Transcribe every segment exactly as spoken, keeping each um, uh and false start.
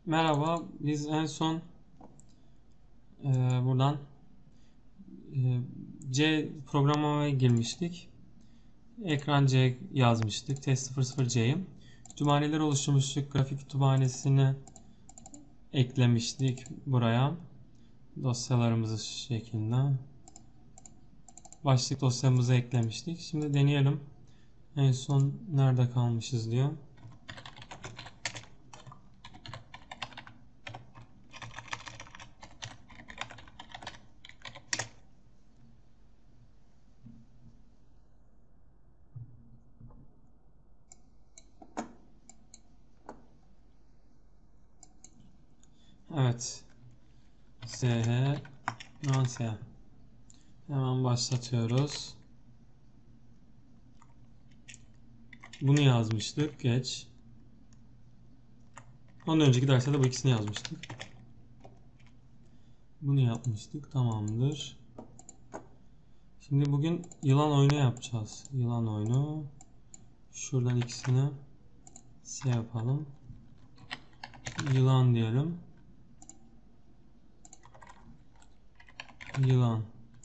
Merhaba, biz en son e, buradan e, C programlamaya girmiştik. Ekran C yazmıştık. Test sıfır sıfır C'yi. Kütüphaneleri oluşturmuştuk. Grafik kütüphanesini eklemiştik buraya. Dosyalarımızı şu şekilde. Başlık dosyamızı eklemiştik. Şimdi deneyelim. En son nerede kalmışız diyor. Evet. S H non S H. Hemen başlatıyoruz. Bunu yazmıştık. Geç. Ondan önceki derste de bu ikisini yazmıştık. Bunu yapmıştık. Tamamdır. Şimdi bugün yılan oyunu yapacağız. Yılan oyunu. Şuradan ikisini şey yapalım. Yılan diyelim. Yılan.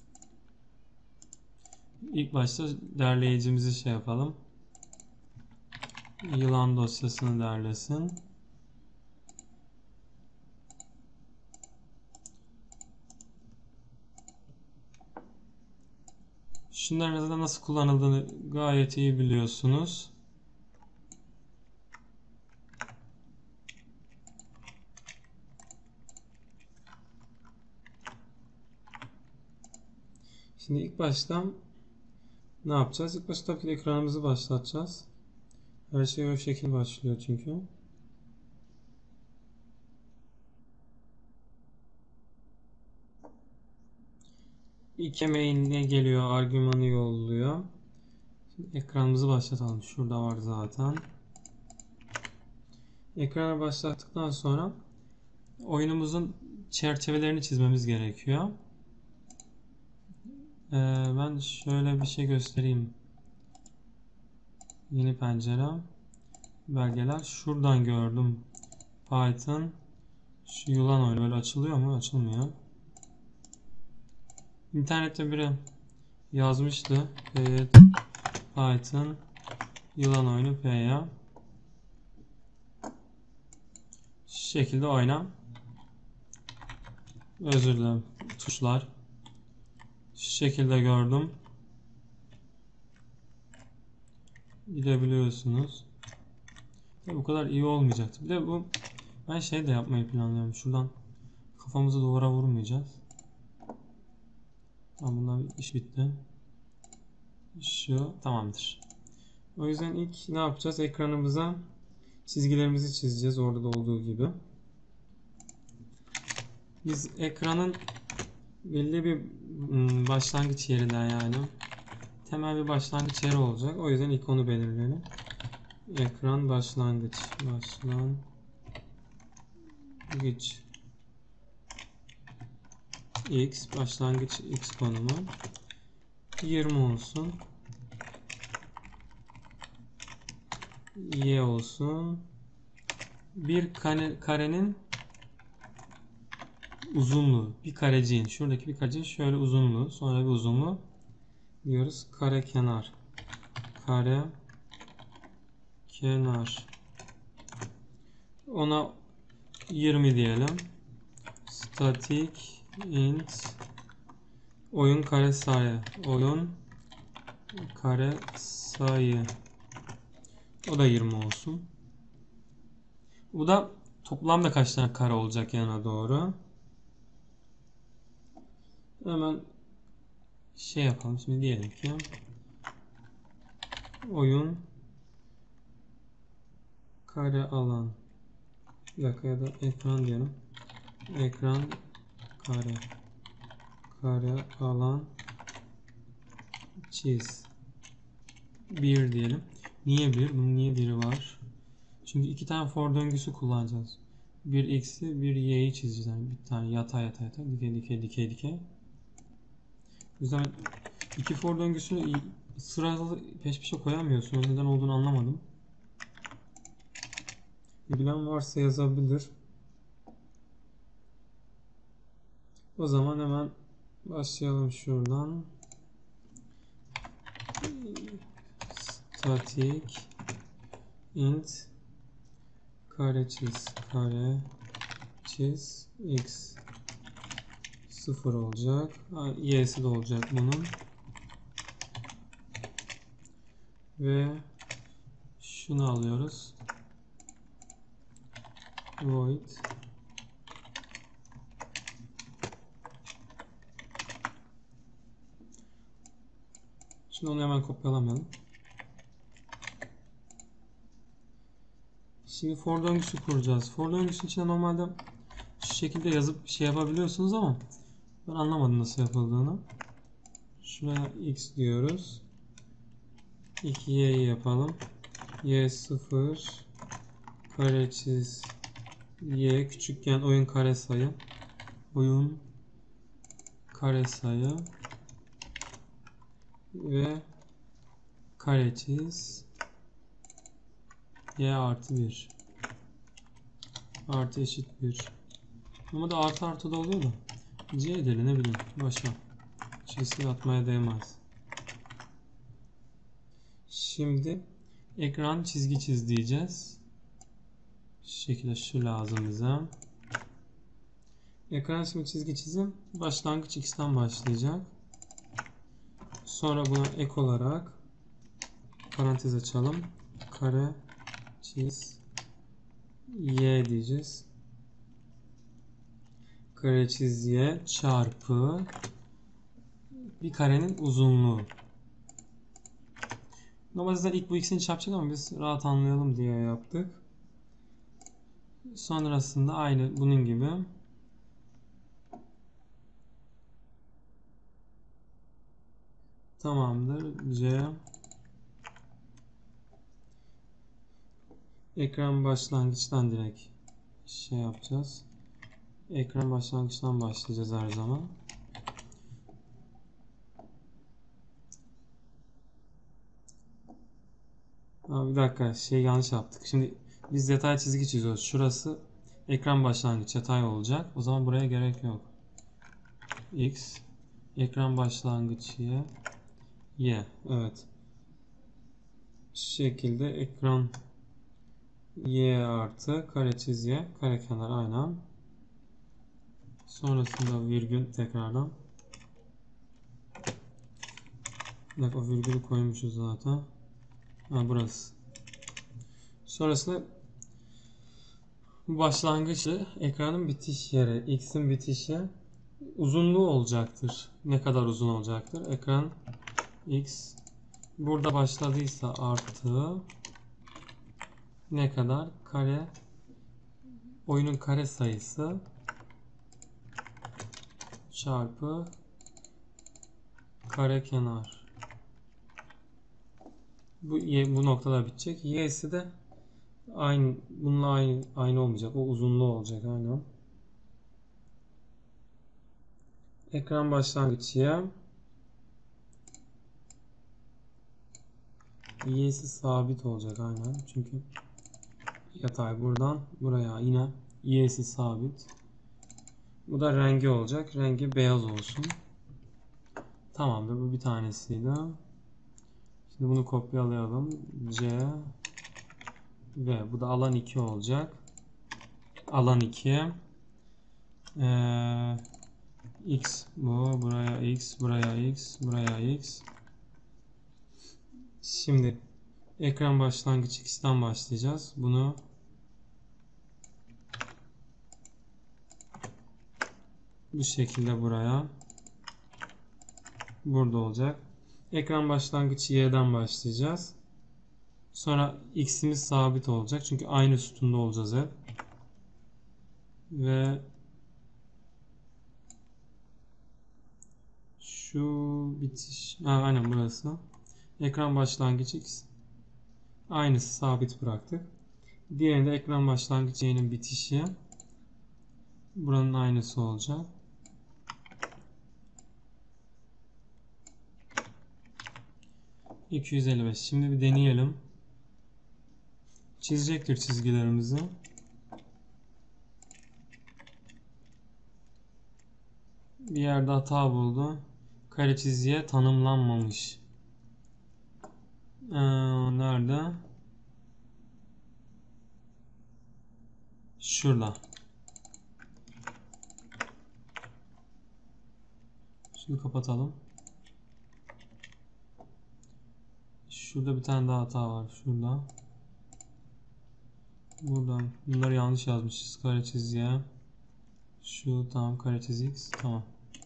İlk başta derleyicimizi şey yapalım. Yılan dosyasını derlesin. Şunların da nasıl kullanıldığını gayet iyi biliyorsunuz. Şimdi ilk başta ne yapacağız? İlk başta tabii ki de ekranımızı başlatacağız. Her şey o şekilde başlıyor çünkü. İlk mail'ine geliyor, argümanı yolluyor. Şimdi ekranımızı başlatalım. Şurada var zaten. Ekranı başlattıktan sonra oyunumuzun çerçevelerini çizmemiz gerekiyor. Ee, ben şöyle bir şey göstereyim. Yeni pencere. Belgeler. Şuradan gördüm. Python. Şu yılan oyunu böyle açılıyor mu? Açılmıyor. İnternette biri yazmıştı. Evet. Python yılan oyunu P'ye. Şu şekilde oyna. Özür dilerim. Tuşlar. Şu şekilde gördüm. Gidebiliyorsunuz. Tabii bu kadar iyi olmayacaktı. Bir de bu ben şey de yapmayı planlıyorum. Şuradan kafamızı duvara vurmayacağız. Tamam, bundan iş bitti. Şu tamamdır. O yüzden ilk ne yapacağız? Ekranımıza çizgilerimizi çizeceğiz orada da olduğu gibi. Biz ekranın belli bir başlangıç yerinden yani temel bir başlangıç yeri olacak. O yüzden ilk onu belirleyelim. Ekran başlangıç. Başlangıç. X. Başlangıç X konumu. yirmi olsun. Y olsun. Bir kare, karenin uzunluğu. Bir kareciğin. Şuradaki bir kareciğin şöyle uzunluğu. Sonra bir uzunluğu diyoruz. Kare kenar. Kare kenar. Ona yirmi diyelim. Static int oyun kare sayı. Oyun kare sayı. O da yirmi olsun. Bu da toplamda kaç tane kare olacak yana doğru. Hemen şey yapalım. Şimdi diyelim ki oyun kare alan, bir dakika, ya da ekran diyelim. Ekran kare kare alan çiz. bir diyelim. Niye bir? Bunun niye biri var? Çünkü iki tane for döngüsü kullanacağız. Bir x'i bir y'yi çizeceğiz. Yani bir tane yatay yatay yatay, dikey dikey dikey dikey. O yüzden iki for döngüsünü sıralı peş peşe koyamıyorsunuz. Neden olduğunu anlamadım. Bilen varsa yazabilir. O zaman hemen başlayalım şuradan. Static int kare çiz kare çiz x sıfır olacak. Y'si de olacak bunun. Ve şunu alıyoruz. Void Şimdi onu hemen kopyalamayalım. Şimdi for döngüsü kuracağız. For döngüsü içine normalde şu şekilde yazıp şey yapabiliyorsunuz ama ben anlamadım nasıl yapıldığını. Şuraya x diyoruz. iki y'yi yapalım. Y sıfır kare çiz y küçükken oyun kare sayı oyun kare sayı ve kare çiz y artı bir artı eşit bir. Ama da artı artı da oluyor da c edelim, ne bileyim, başa çizgi atmaya değmez. Şimdi ekran çizgi çiz diyeceğiz. Şu şekilde şu lazım bize. Ekran şimdi çizgi çizim başlangıç x'ten başlayacak. Sonra buna ek olarak parantez açalım. Kare çiz y diyeceğiz. Kare çiz y çarpı bir karenin uzunluğu. Normalde ilk bu ikisini çarpacak ama biz rahat anlayalım diye yaptık. Sonrasında aynı bunun gibi tamamdır. C ekran başlangıçtan direkt şey yapacağız. Ekran başlangıçtan başlayacağız her zaman. Aa, bir dakika, şey yanlış yaptık. Şimdi biz yatay çizgi çiziyoruz. Şurası ekran başlangıç yatay olacak. O zaman buraya gerek yok. X ekran başlangıç y y. Evet. Şu şekilde ekran y artı kare çiz y kare kenar aynen. Sonrasında virgül tekrardan. Bak, o virgülü koymuşuz zaten. Ha, burası. Sonrasında bu başlangıcı ekranın bitiş yeri, x'in bitişi uzunluğu olacaktır. Ne kadar uzun olacaktır? Ekran x burada başladıysa artı ne kadar? Kare oyunun kare sayısı çarpı kare kenar. Bu y bu noktada bitecek. Y'si de aynı, bununla aynı aynı olmayacak. O uzunluğu olacak aynen. Ekran başlangıç y. Y'si sabit olacak aynen. Çünkü yatay buradan buraya yine y'si sabit. Bu da rengi olacak. Rengi beyaz olsun. Tamamdır. Bu bir tanesiydi. Şimdi bunu kopyalayalım. C ve bu da alan iki olacak. Alan iki. Ee, x bu. Buraya x. Buraya x. Buraya x. Şimdi ekran başlangıç x'ten başlayacağız. Bunu bu şekilde buraya. Burada olacak. Ekran başlangıç y'den başlayacağız. Sonra x'imiz sabit olacak. Çünkü aynı sütunda olacağız hep. Ve şu bitiş. Ha, aynen burası. Ekran başlangıç x. Aynısı sabit bıraktık. Diğerinde ekran başlangıç y'nin bitişi. Buranın aynısı olacak. iki yüz elli beş. Şimdi bir deneyelim. Çizecektir çizgilerimizi. Bir yerde hata buldu. Kare çizgiye tanımlanmamış. Ee, nerede? Şurada. Şunu kapatalım. Şurada bir tane daha hata var. Şurada. Buradan. Bunları yanlış yazmışız. Kare çizgiye. Şu tamam. Kare çizgi X. Tamam.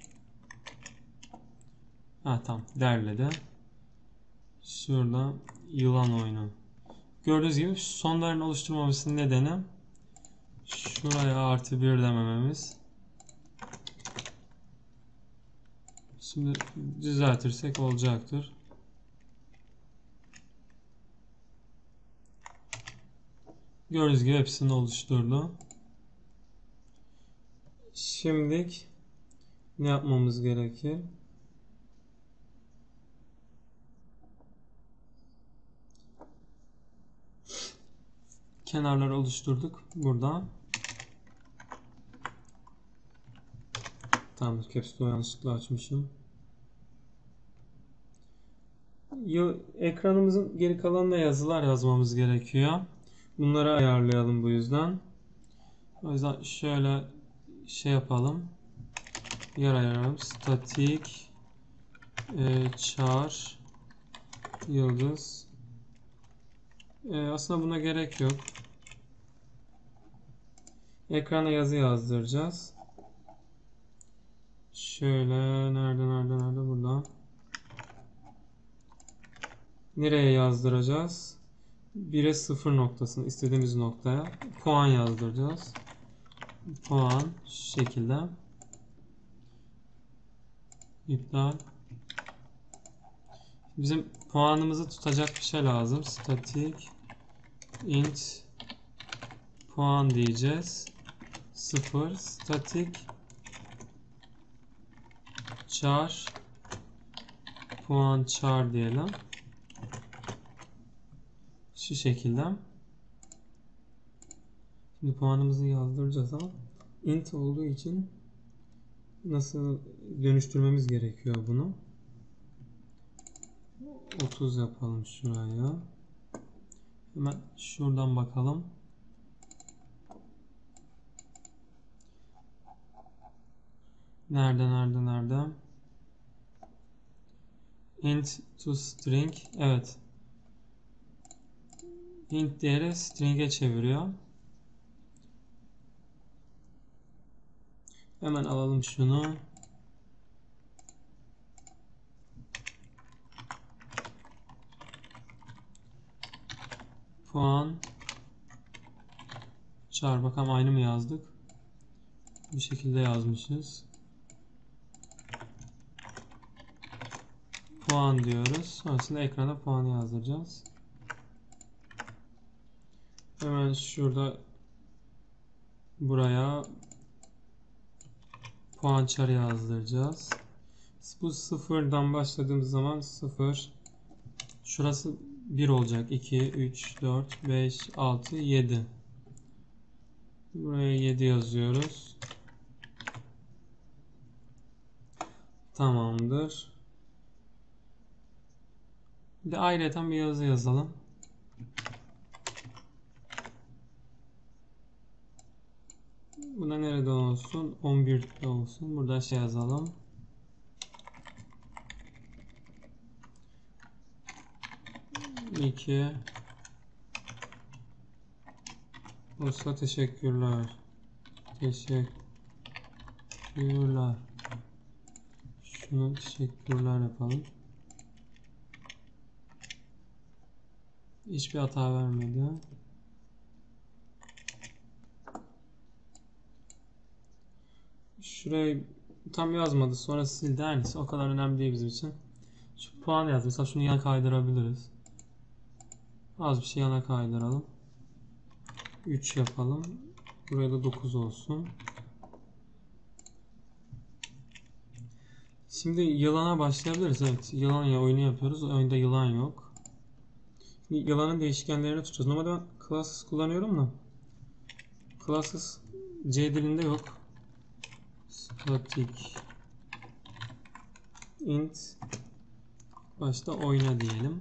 Ha tamam. Derledi. Şurada yılan oyunu. Gördüğünüz gibi sonların oluşturmamızın nedeni şuraya artı bir demememiz. Şimdi düzeltirsek olacaktır. Gördüğünüz gibi hepsini oluşturdu. Şimdilik ne yapmamız gerekir? Kenarları oluşturduk. Burada. Tamamdır. Caps Lock'u yanlışlıkla açmışım. Ekranımızın geri kalanına yazılar yazmamız gerekiyor. Bunları ayarlayalım bu yüzden. O yüzden şöyle şey yapalım. Yer ayarlayalım. Statik e, char yıldız. E, aslında buna gerek yok. Ekrana yazı yazdıracağız. Şöyle nerede nerede nerede burada. Nereye yazdıracağız? bire sıfır noktasını istediğimiz noktaya puan yazdıracağız. Puan şu şekilde. İptal. Bizim puanımızı tutacak bir şey lazım. Static int puan diyeceğiz. sıfır static char puan char diyelim. Şu şekilde. Şimdi puanımızı yazdıracağız ama int olduğu için nasıl dönüştürmemiz gerekiyor bunu. otuz yapalım şuraya. Hemen şuradan bakalım. Nerede nerede nerede? Int to string. Evet. Int değeri string'e çeviriyor. Hemen alalım şunu. Puan char, bakalım aynı mı yazdık? Bu şekilde yazmışız. Puan diyoruz. Sonrasında ekrana puanı yazdıracağız. Hemen şurada buraya puan char yazdıracağız. Bu sıfırdan başladığımız zaman sıfır. Şurası bir olacak. iki, üç, dört, beş, altı, yedi. Buraya yedi yazıyoruz. Tamamdır. Bir de ayrıca bir yazı yazalım. Bu da nerede olsun? on birde olsun. Burada şey yazalım. iki olsa teşekkürler. Teşekkürler. Şunu teşekkürler yapalım. Hiçbir hata vermedi. Şurayı tam yazmadı. Sonra sildi. Her neyse, o kadar önemli değil bizim için. Şu puan yaz. Mesela şunu yana kaydırabiliriz. Az bir şey yana kaydıralım. üç yapalım. Buraya da dokuz olsun. Şimdi yılana başlayabiliriz. Evet. Yılan ya oyunu yapıyoruz. Oyunda yılan yok. Şimdi yılanın değişkenlerini tutacağız. Normalde ben classes kullanıyorum da classes C dilinde yok. Static int başta oyna diyelim.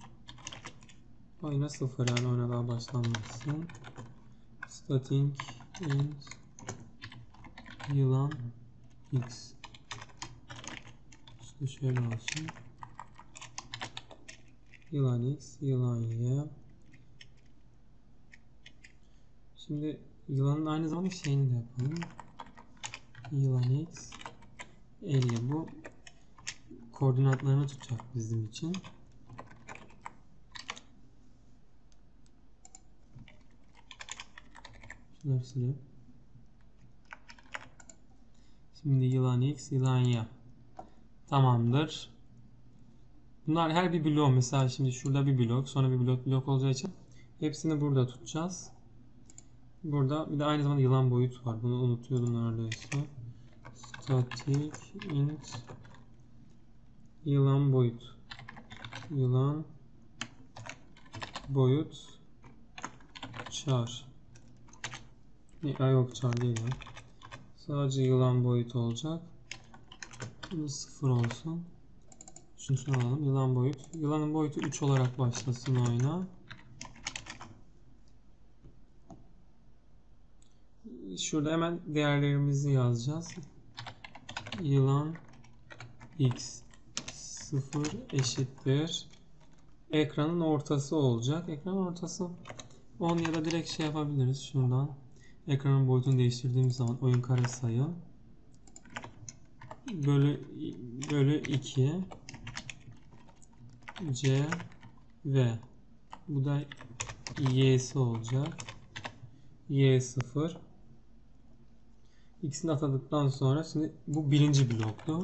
Oyna sıfır, yani oyna daha başlanmasın. Static int yılan x. İşte şöyle olsun. Yılan x, yılan y. Şimdi yılanın aynı zamanda şeyini de yapalım. Yılan x elli, bu koordinatlarını tutacak bizim için. Şunları sileyim. Şimdi yılan x, yılan y. Tamamdır. Bunlar her bir blok. Mesela şimdi şurada bir blok, sonra bir blok blok olacağı için hepsini burada tutacağız. Burada bir de aynı zamanda yılan boyut var. Bunu unutuyordum neredeyse. Static int yılan boyut. Yılan boyut char. Ya yok, char değil ya. Sadece yılan boyut olacak. Bunu sıfır olsun. Şunu şunu alalım. Yılan boyut. Yılanın boyutu üç olarak başlasın oyuna. Şurada hemen değerlerimizi yazacağız. Yılan x sıfır eşittir. Ekranın ortası olacak. Ekranın ortası on ya da direkt şey yapabiliriz. Şuradan ekranın boyutunu değiştirdiğimiz zaman oyun karesayı bölü bölü iki c v, bu da y'si olacak. Y sıfır. X'ini atadıktan sonra şimdi bu birinci bloktu.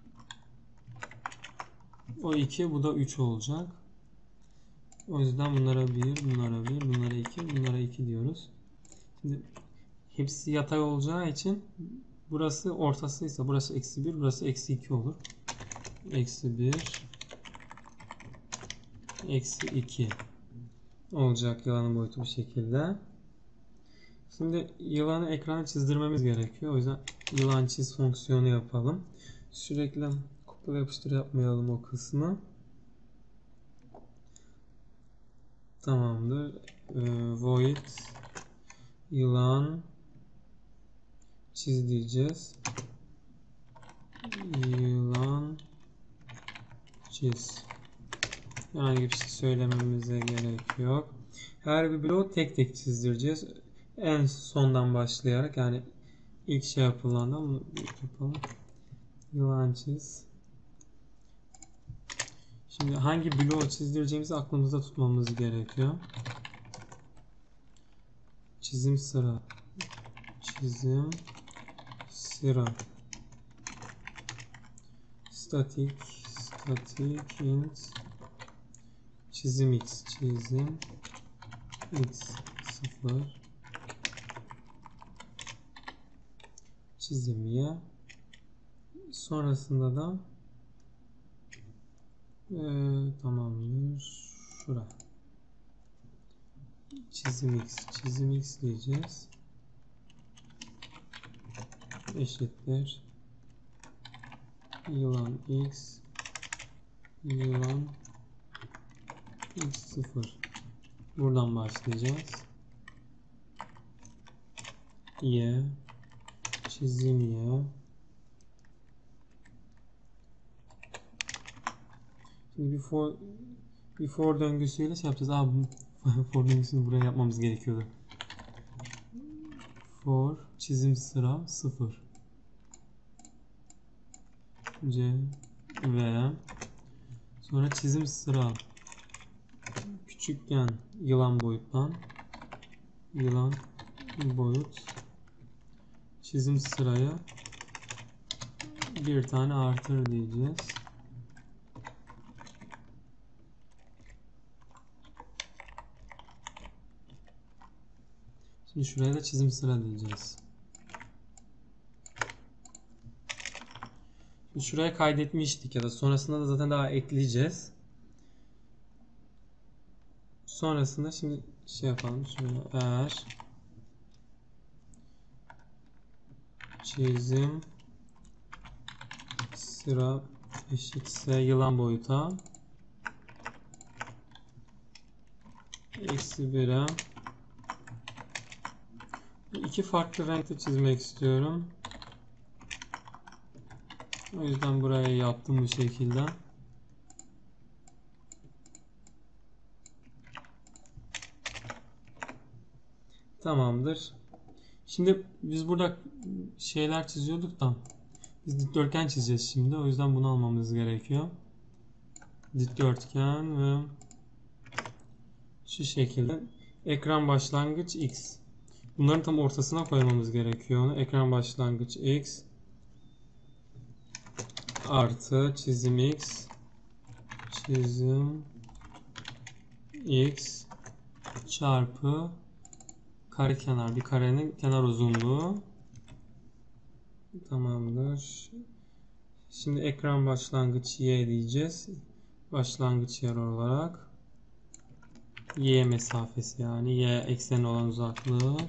O iki, bu da üç olacak. O yüzden bunlara bir, bunlara bir, bunlara iki, bunlara iki diyoruz. Şimdi hepsi yatay olacağı için burası ortasıysa burası eksi bir, burası eksi iki olur. Eksi bir, eksi iki olacak yılanın boyutu bu şekilde. Şimdi yılanı ekrana çizdirmemiz gerekiyor. O yüzden yılan çiz fonksiyonu yapalım. Sürekli kopyala yapıştır yapmayalım o kısmı. Tamamdır. Ee, void yılan çiz diyeceğiz. Yılan çiz. Herhangi bir şey söylememize gerek yok. Her bir bloğu tek tek çizdireceğiz. En sondan başlayarak, yani ilk şey yapılandan bunu yapalım. Yılan çiz. Şimdi hangi bloğu çizdireceğimizi aklımızda tutmamız gerekiyor. Çizim sıra. Çizim sıra. Static static int çizim x, çizim x sıfır, çizim y. Sonrasında da ee, tamamdır. Şura. Çizim x, çizim x diyeceğiz. Eşittir. Yılan x, yılan x sıfır. Buradan başlayacağız. Y, çizim y. Şimdi bir for bir for döngüsüyle şey yapacağız. Abi for döngüsünü buraya yapmamız gerekiyordu. For çizim sıra sıfır. C ve sonra çizim sıra küçükken yılan boyuttan yılan boyut çizim sıraya bir tane artır diyeceğiz. Şimdi şuraya da çizim sıra diyeceğiz. Şimdi şuraya kaydetmiştik ya da sonrasında da zaten daha ekleyeceğiz. Sonrasında şimdi şey yapalım. Şöyle eğer çizim sıra eşitse yılan boyuta eksi bire. İki farklı renkte çizmek istiyorum. O yüzden buraya yaptım bu şekilde. Tamamdır. Şimdi biz burada şeyler çiziyorduk da biz dikdörtgen çizeceğiz şimdi. O yüzden bunu almamız gerekiyor. Dikdörtgen ve şu şekilde ekran başlangıç x. Bunların tam ortasına koymamız gerekiyor. Ekran başlangıç x artı çizim x çizim x çarpı kare kenar, bir karenin kenar uzunluğu. Tamamdır. Şimdi ekran başlangıç y diyeceğiz. Başlangıç yer olarak y mesafesi, yani y ekseni olan uzaklığı.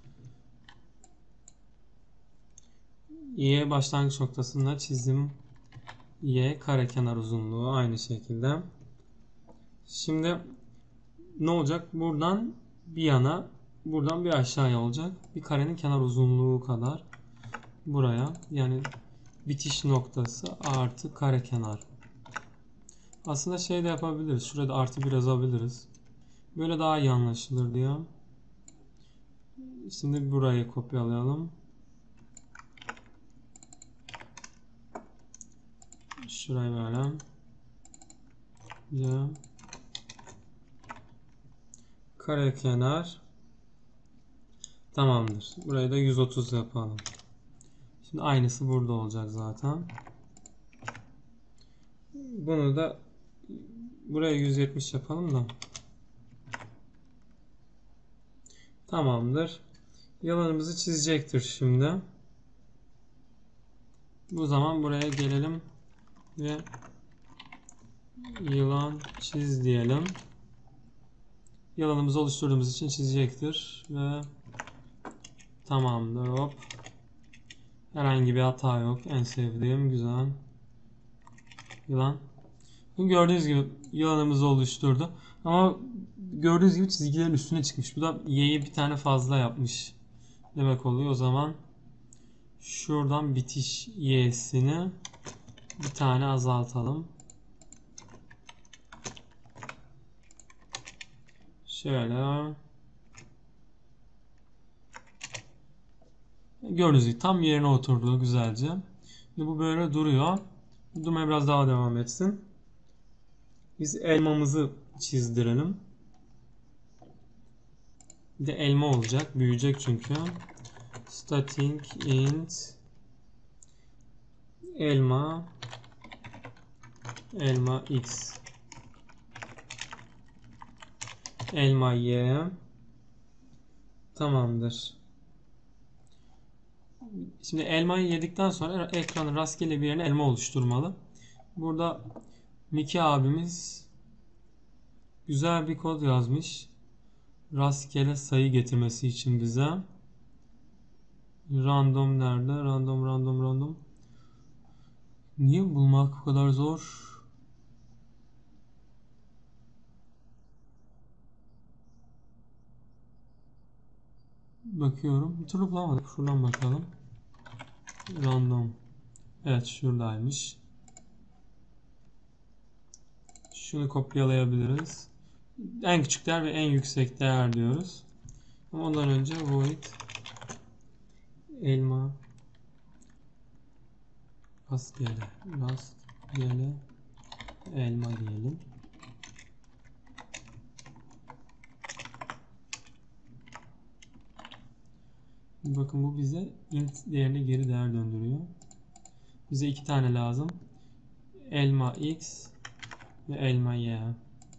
Y başlangıç noktasında çizim y kare kenar uzunluğu aynı şekilde. Şimdi ne olacak? Buradan bir yana, buradan bir aşağıya olacak. Bir karenin kenar uzunluğu kadar buraya, yani bitiş noktası artı kare kenar. Aslında şey de yapabiliriz. Şurada artı bir yazabiliriz. Böyle daha iyi anlaşılır diye. Şimdi burayı kopyalayalım. Şurayı böyle. Ya. Kare kenar. Tamamdır. Burayı da yüz otuz yapalım. Şimdi aynısı burada olacak zaten. Bunu da buraya yüz yetmiş yapalım da. Tamamdır. Yalanımızı çizecektir şimdi. Bu zaman buraya gelelim ve yılan çiz diyelim. Yalanımızı oluşturduğumuz için çizecektir ve tamamdır. Hop. Herhangi bir hata yok. En sevdiğim, güzel. Yılan. Gördüğünüz gibi yılanımızı oluşturdu. Ama gördüğünüz gibi çizgilerin üstüne çıkmış. Bu da y'yi bir tane fazla yapmış demek oluyor. O zaman şuradan bitiş y'sini bir tane azaltalım. Şöyle. Gördüğünüz gibi tam yerine oturdu güzelce. Şimdi bu böyle duruyor. Durmaya biraz daha devam etsin. Biz elmamızı çizdirelim. Bir de elma olacak. Büyüyecek çünkü. Static int elma elma x elma y. Tamamdır. Şimdi elmayı yedikten sonra ekranın rastgele bir yerine elma oluşturmalı. Burada Miki abimiz güzel bir kod yazmış. Rastgele sayı getirmesi için bize. Random nerede? Random random random. Niye bulmak bu kadar zor? Bakıyorum. Bir türlü bulamadık. Şuradan bakalım. Random. Evet, şuradaymış. Şunu kopyalayabiliriz. En küçük değer ve en yüksek değer diyoruz. Ama ondan önce void elma rastgele rastgele elma diyelim. Bakın bu bize int değerine geri değer döndürüyor. Bize iki tane lazım. Elma x ve elma y.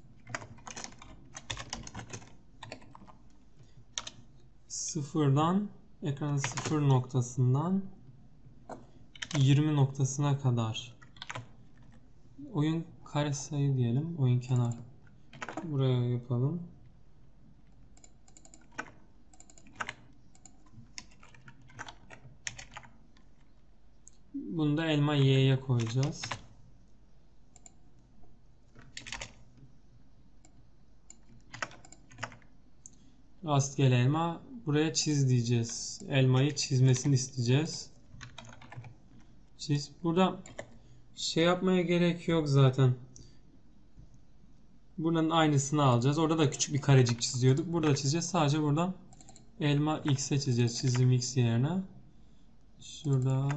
Sıfırdan, ekranın sıfır noktasından yirmi noktasına kadar oyun kare sayı diyelim. Oyun kenar. Buraya yapalım. Bunu da elma y'ye koyacağız. Rastgele elma. Buraya çiz diyeceğiz. Elmayı çizmesini isteyeceğiz. Çiz. Burada şey yapmaya gerek yok zaten. Buranın aynısını alacağız. Orada da küçük bir karecik çiziyorduk. Burada çizeceğiz. Sadece buradan elma x'e çizeceğiz. Çizim x yerine. Şurada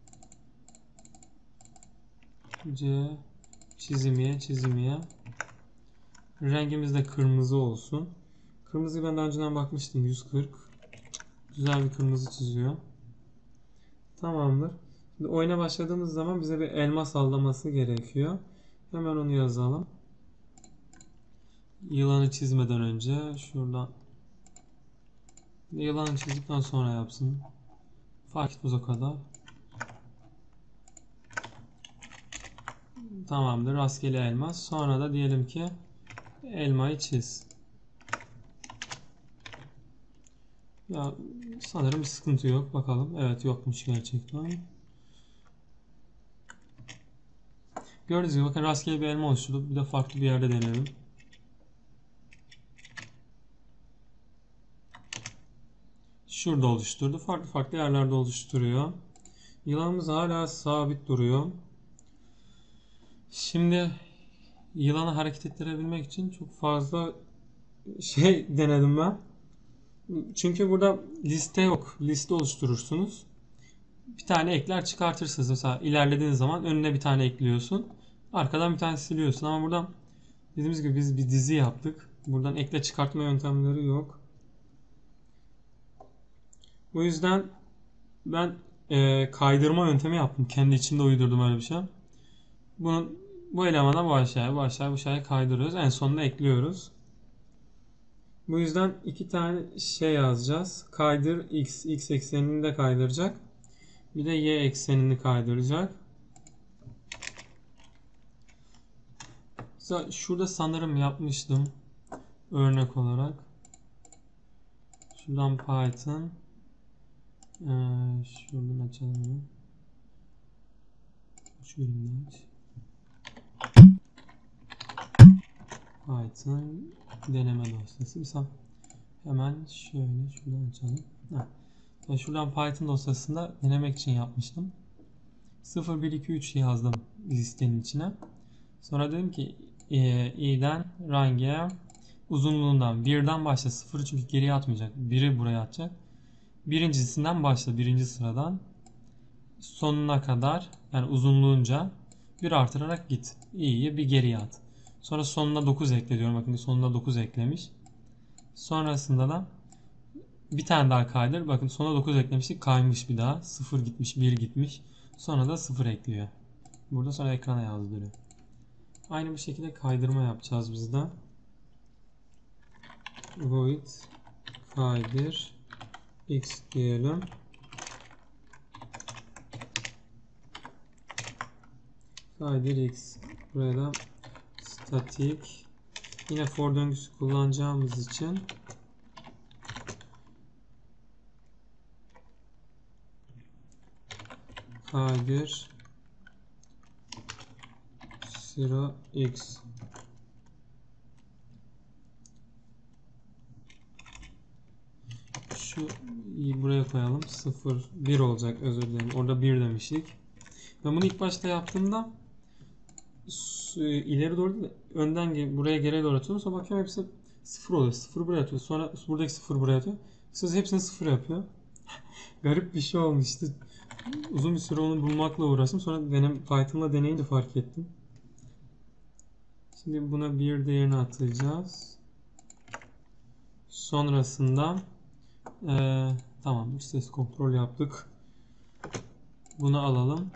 C çizim y çizim y. Rengimiz de kırmızı olsun. Kırmızıyı ben daha önceden bakmıştım. yüz kırk. Güzel bir kırmızı çiziyor. Tamamdır. Şimdi oyuna başladığımız zaman bize bir elma sallaması gerekiyor. Hemen onu yazalım. Yılanı çizmeden önce şuradan yılanı çizdikten sonra yapsın. Fark etmez o kadar. Tamamdır. Rastgele elma. Sonra da diyelim ki elmayı çiz. Ya sanırım bir sıkıntı yok. Bakalım. Evet, yokmuş gerçekten. Gördüğünüz gibi bakın rastgele bir elma oluşturdu. Bir de farklı bir yerde deneyelim. Şurada oluşturdu. Farklı farklı yerlerde oluşturuyor. Yılanımız hala sabit duruyor. Şimdi yılanı hareket ettirebilmek için çok fazla şey denedim ben. Çünkü burada liste yok. Liste oluşturursunuz. Bir tane ekler çıkartırsınız. Mesela ilerlediğiniz zaman önüne bir tane ekliyorsun. Arkadan bir tane siliyorsun. Ama buradan dediğimiz gibi biz bir dizi yaptık. Buradan ekle çıkartma yöntemleri yok. O yüzden ben e, kaydırma yöntemi yaptım. Kendi içimde uydurdum öyle bir şey. Bunun, bu elemana bu aşağıya, bu aşağıya, bu aşağıya kaydırıyoruz. En sonunda ekliyoruz. Bu yüzden iki tane şey yazacağız. Kaydır x, x eksenini de kaydıracak. Bir de y eksenini kaydıracak. Şurada sanırım yapmıştım. Örnek olarak. Şuradan Python. Ee, şuradan açalım. Şu bölümden aç. Python deneme dosyası. Mesela hemen şöyle şuradan açalım. Heh. Şuradan Python dosyasında denemek için yapmıştım. sıfır bir iki üç yazdım listenin içine. Sonra dedim ki e, i'den range'e uzunluğundan birden başla. sıfırı çünkü geriye atmayacak. biri buraya atacak. Birincisinden başla. Birinci sıradan sonuna kadar, yani uzunluğunca bir artırarak git. i'yi bir geriye at. Sonra sonuna dokuz ekle diyorum. Bakın sonuna dokuz eklemiş. Sonrasında da bir tane daha kaydır. Bakın sonuna dokuz eklemiştik. Kaymış bir daha. sıfır gitmiş, bir gitmiş. Sonra da sıfır ekliyor. Burada sonra ekrana yazdırıyor. Aynı bu şekilde kaydırma yapacağız biz de. Void kaydır x diyelim. Kaydır x. Buraya da statik. Yine for döngüsü kullanacağımız için kaydır sıra x. Şu buraya koyalım. sıfır bir olacak, özür dilerim. Orada bir demiştik. Ben bunu ilk başta yaptığımda ileri doğru değil de önden buraya geriye doğru atıyorum. Sonra bakıyorum hepsi sıfır oluyor. sıfır buraya atıyor. Sonra buradaki sıfır buraya atıyor. Siz hepsini sıfır yapıyor. Garip bir şey olmuştu. Uzun bir süre onu bulmakla uğraştım. Sonra denem, Python'la deneyince fark ettim. Şimdi buna bir değerini atacağız. Sonrasında ee, tamam, ses kontrol yaptık. Bunu alalım.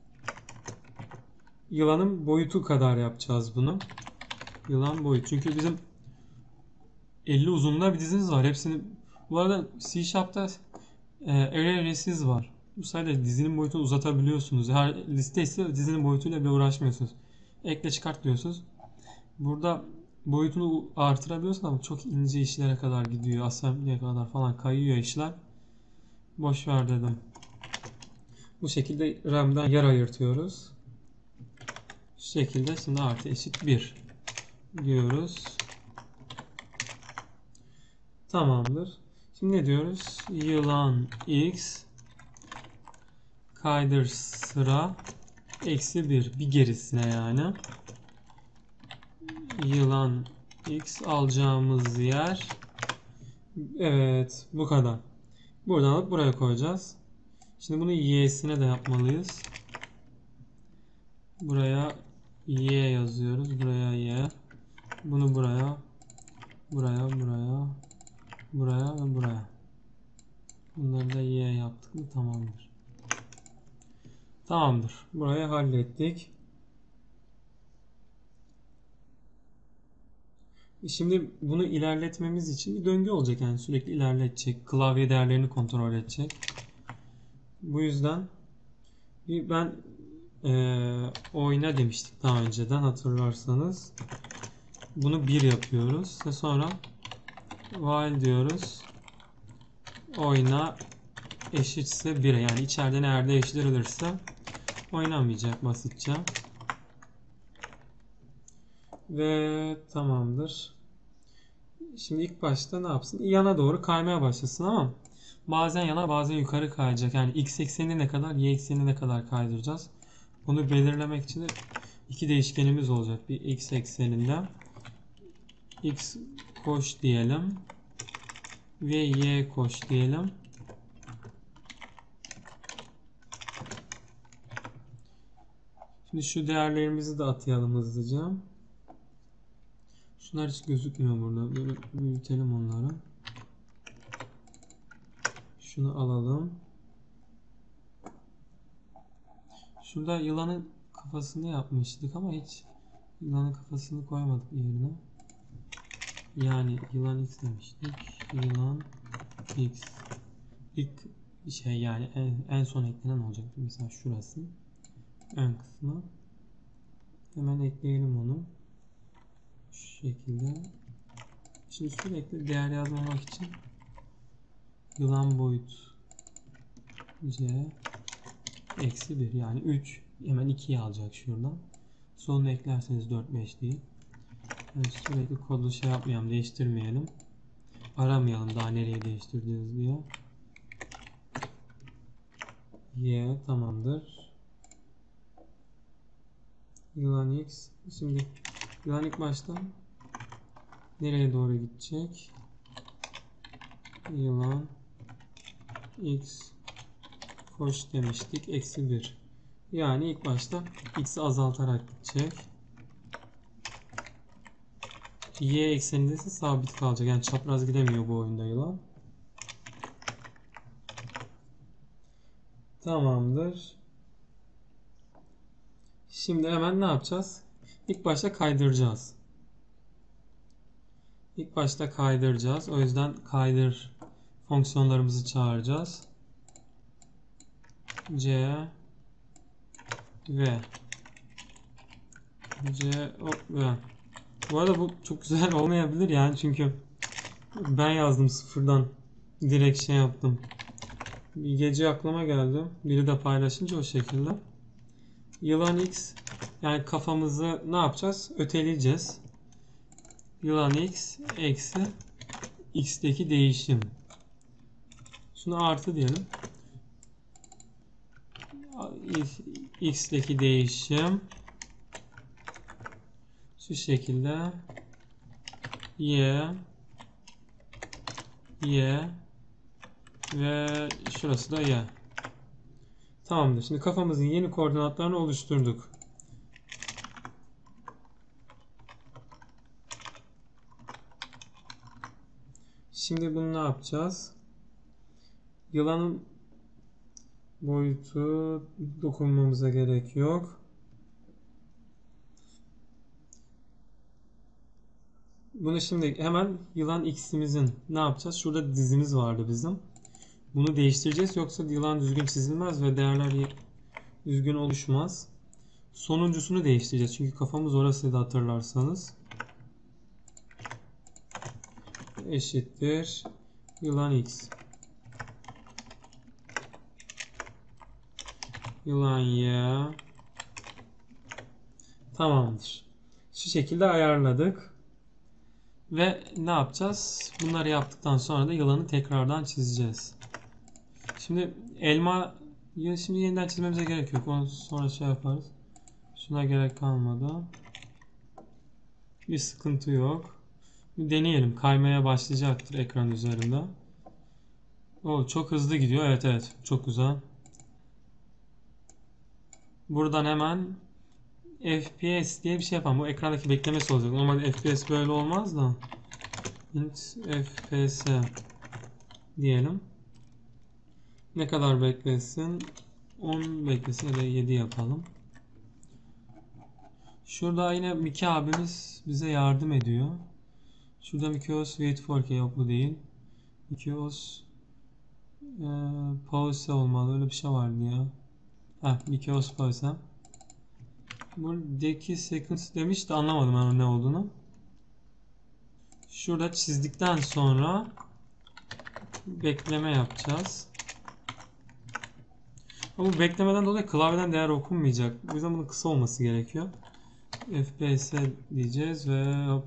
Yılanın boyutu kadar yapacağız bunu. Yılan boyut. Çünkü bizim elli uzunluğunda bir dizimiz var. Hepsini bu arada C Sharp'ta e, array resist var. Bu sayede dizinin boyutunu uzatabiliyorsunuz. Her liste ise dizinin boyutuyla bile uğraşmıyorsunuz. Ekle çıkart diyorsunuz. Burada boyutunu artırabiliyorsun ama çok ince işlere kadar gidiyor. Assembly'ye kadar falan kayıyor işler. Boş ver dedim. Bu şekilde RAM'den yer ayırtıyoruz. Şu şekilde şimdi artı eşit bir diyoruz. Tamamdır. Şimdi ne diyoruz? Yılan x kaydır sıra eksi bir. Bir gerisine yani. Yılan x alacağımız yer. Evet, bu kadar. Buradan alıp buraya koyacağız. Şimdi bunu y'sine de yapmalıyız. Buraya y yazıyoruz. Buraya y. Bunu buraya, buraya, buraya, buraya ve buraya. Bunları da y yaptık mı tamamdır. Tamamdır. Burayı hallettik. Şimdi bunu ilerletmemiz için bir döngü olacak. Yani sürekli ilerletecek. Klavye değerlerini kontrol edecek. Bu yüzden ben e, oyna demiştik daha önceden hatırlarsanız. Bunu bir yapıyoruz. Ve sonra while diyoruz. Oyna eşitse bire. Yani içeriden eğer değiştirilirse oynamayacak basitçe. Ve tamamdır. Şimdi ilk başta ne yapsın? Yana doğru kaymaya başlasın ama bazen yana bazen yukarı kayacak. Yani x eksenine ne kadar y eksenine ne kadar kaydıracağız. Bunu belirlemek için de iki değişkenimiz olacak. Bir x ekseninde x koş diyelim ve y koş diyelim. Şimdi şu değerlerimizi de atayalım hızlıca. Şunlar hiç gözükmüyor burada. Böyle büyütelim onları. Şunu alalım. Şurada yılanın kafasını yapmıştık ama hiç yılanın kafasını koymadık yerine. Yani yılan x demiştik. Yılan x. İlk şey yani en, en son eklenen olacaktı. Mesela şurası. Ön kısmı. Hemen ekleyelim onu. Şu şekilde. Şimdi sürekli değer yazmamak için yılan boyut c eksi bir yani üç hemen ikiye alacak şuradan. Sonunu eklerseniz dört beş değil. Yani sürekli kodu şey yapmayalım, değiştirmeyelim. Aramayalım daha nereye değiştireceğiz diye. Y tamamdır. Yılan x. Şimdi yılan ilk başta nereye doğru gidecek? Yılan x koş demiştik. Eksi bir. Yani ilk başta x'i azaltarak gidecek. Y ekseninde ise sabit kalacak. Yani çapraz gidemiyor bu oyunda yılan. Tamamdır. Şimdi hemen ne yapacağız? İlk başta kaydıracağız. İlk başta kaydıracağız. O yüzden kaydır fonksiyonlarımızı çağıracağız. C ve C ve bu arada bu çok güzel olmayabilir yani çünkü ben yazdım sıfırdan direkt şey yaptım. Bir gece aklıma geldi. Biri de paylaşınca o şekilde. Yılan x yani kafamızı ne yapacağız? Öteleyeceğiz. Yılan x eksi x'teki değişim. Şunu artı diyelim. X'teki değişim şu şekilde y y ve şurası da y. Tamamdır. Şimdi kafamızın yeni koordinatlarını oluşturduk. Şimdi bunu ne yapacağız? Yılanın boyutu dokunmamıza gerek yok. Bunu şimdi hemen yılan x'imizin ne yapacağız? Şurada dizimiz vardı bizim. Bunu değiştireceğiz yoksa yılan düzgün çizilmez ve değerler düzgün oluşmaz. Sonuncusunu değiştireceğiz. Çünkü kafamız orasıydı hatırlarsanız. Eşittir yılan x. Yılan y. Tamamdır. Şu şekilde ayarladık. Ve ne yapacağız? Bunları yaptıktan sonra da yılanı tekrardan çizeceğiz. Şimdi elma ya şimdi yeniden çizmemize gerek yok. Onu sonra şey yaparız. Şuna gerek kalmadı. Bir sıkıntı yok. Bir deneyelim. Kaymaya başlayacaktır ekran üzerinde. O çok hızlı gidiyor. Evet evet. Çok güzel. Buradan hemen F P S diye bir şey yapalım. Bu ekrandaki beklemesi olacak. Normalde F P S böyle olmaz da. int F P S diyelim. Ne kadar beklesin? on beklesin ya da yedi yapalım. Şurada yine Miki abimiz bize yardım ediyor. Şurada Mikios wait for key yok, bu değil. Mikios e, pause olmalı. Öyle bir şey vardı ya. Heh, Mikios pause. Buradaki seconds demiş de anlamadım ben ne olduğunu. Şurada çizdikten sonra bekleme yapacağız. Ama bu beklemeden dolayı klavyeden değer okunmayacak. Bu yüzden bunun kısa olması gerekiyor. F P S diyeceğiz ve hop.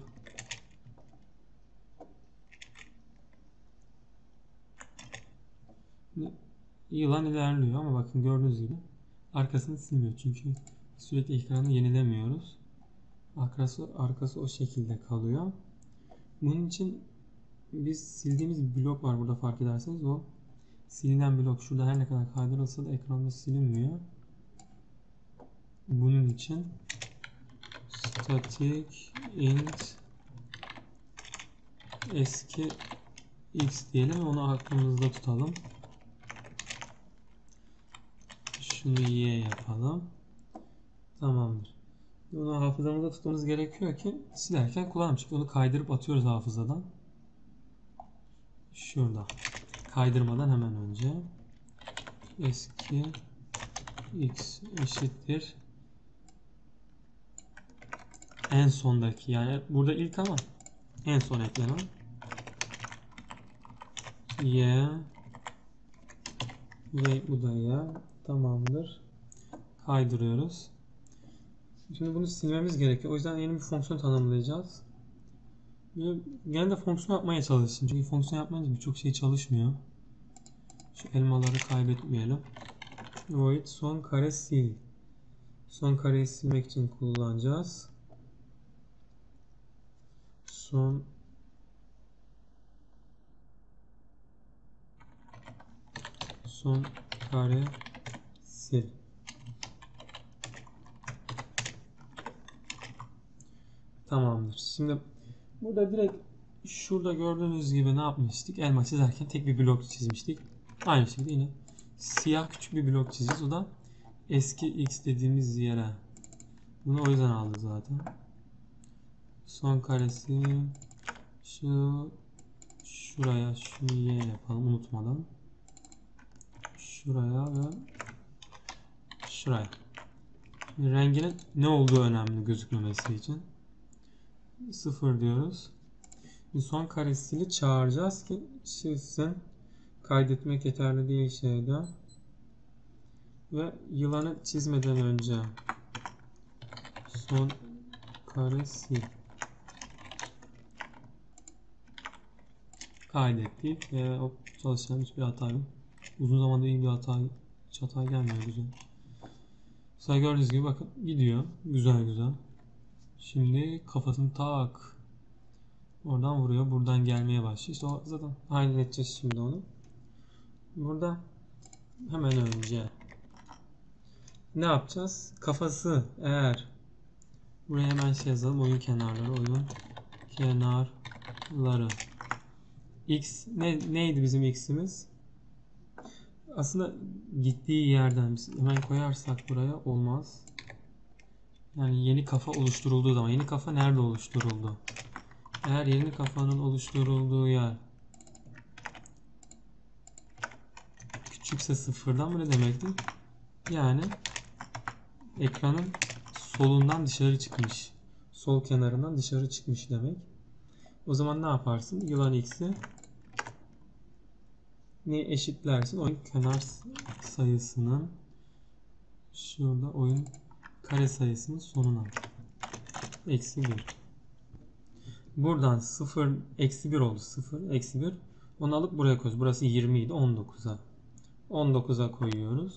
Yılan ilerliyor ama bakın gördüğünüz gibi arkasını silmiyor çünkü sürekli ekranı yenilemiyoruz. Arkası, arkası o şekilde kalıyor. Bunun için biz sildiğimiz bir blok var burada, fark ederseniz o silinen blok şurada her ne kadar kaydırılsa da ekranda silinmiyor. Bunun için static int eski x diyelim ve onu aklımızda tutalım. Şunu y yapalım. Tamamdır. Bunu hafızamızda tutmamız gerekiyor ki silerken kullanalım. Çünkü onu kaydırıp atıyoruz hafızadan. Şurada. Kaydırmadan hemen önce eski x eşittir en sondaki, yani burada ilk ama en son eklenen y ve bu da y. Tamamdır. Kaydırıyoruz. Şimdi bunu silmemiz gerekiyor. O yüzden yeni bir fonksiyon tanımlayacağız. Gene de fonksiyon yapmaya çalışın. Çünkü fonksiyon yapmayınca birçok şey çalışmıyor. Şu elmaları kaybetmeyelim. Void son kare sil. Son kareyi silmek için kullanacağız. Son son kare sil. Tamamdır. Şimdi burada direkt şurada gördüğünüz gibi ne yapmıştık? Elma çizerken tek bir blok çizmiştik. Aynı şekilde yine siyah küçük bir blok çizeceğiz. O da eski x dediğimiz yere. Bunu o yüzden aldı zaten. Son karesi şu şuraya şunu y yapalım unutmadan. Şuraya ve şuraya. Renginin ne olduğu önemli gözükmemesi için. Sıfır diyoruz. Son karesini çağıracağız ki çizsin. Kaydetmek yeterli değil şeyde. Ve yılanı çizmeden önce son karesi kaydettik ve hop çalışan hiçbir hata yok. Uzun zamandır iyi bir hata, hiç hata gelmiyor, güzel. Mesela gördüğünüz gibi bakın gidiyor. Güzel güzel. Şimdi kafasını tak. Oradan vuruyor. Buradan gelmeye başlıyor. İşte o zaten halledeceğiz şimdi onu. Burada hemen önce ne yapacağız? Kafası eğer buraya hemen şey yazalım. Oyun kenarları. Oyun kenarları. X ne, neydi bizim x'imiz? Aslında gittiği yerden biz hemen koyarsak buraya olmaz. Yani yeni kafa oluşturulduğu zaman. Yeni kafa nerede oluşturuldu? Eğer yeni kafanın oluşturulduğu yer küçükse sıfırdan, bu ne demekti? Yani ekranın solundan dışarı çıkmış. Sol kenarından dışarı çıkmış demek. O zaman ne yaparsın? Yılan x'i ne eşitlersin? Oyun kenar sayısının şurada oyun kare sayısının sonuna. Eksi bir. Buradan sıfır eksi bir oldu. sıfır eksi bir. Onu alıp buraya koyuyoruz. Burası yirmi idi. on dokuza. on dokuza koyuyoruz.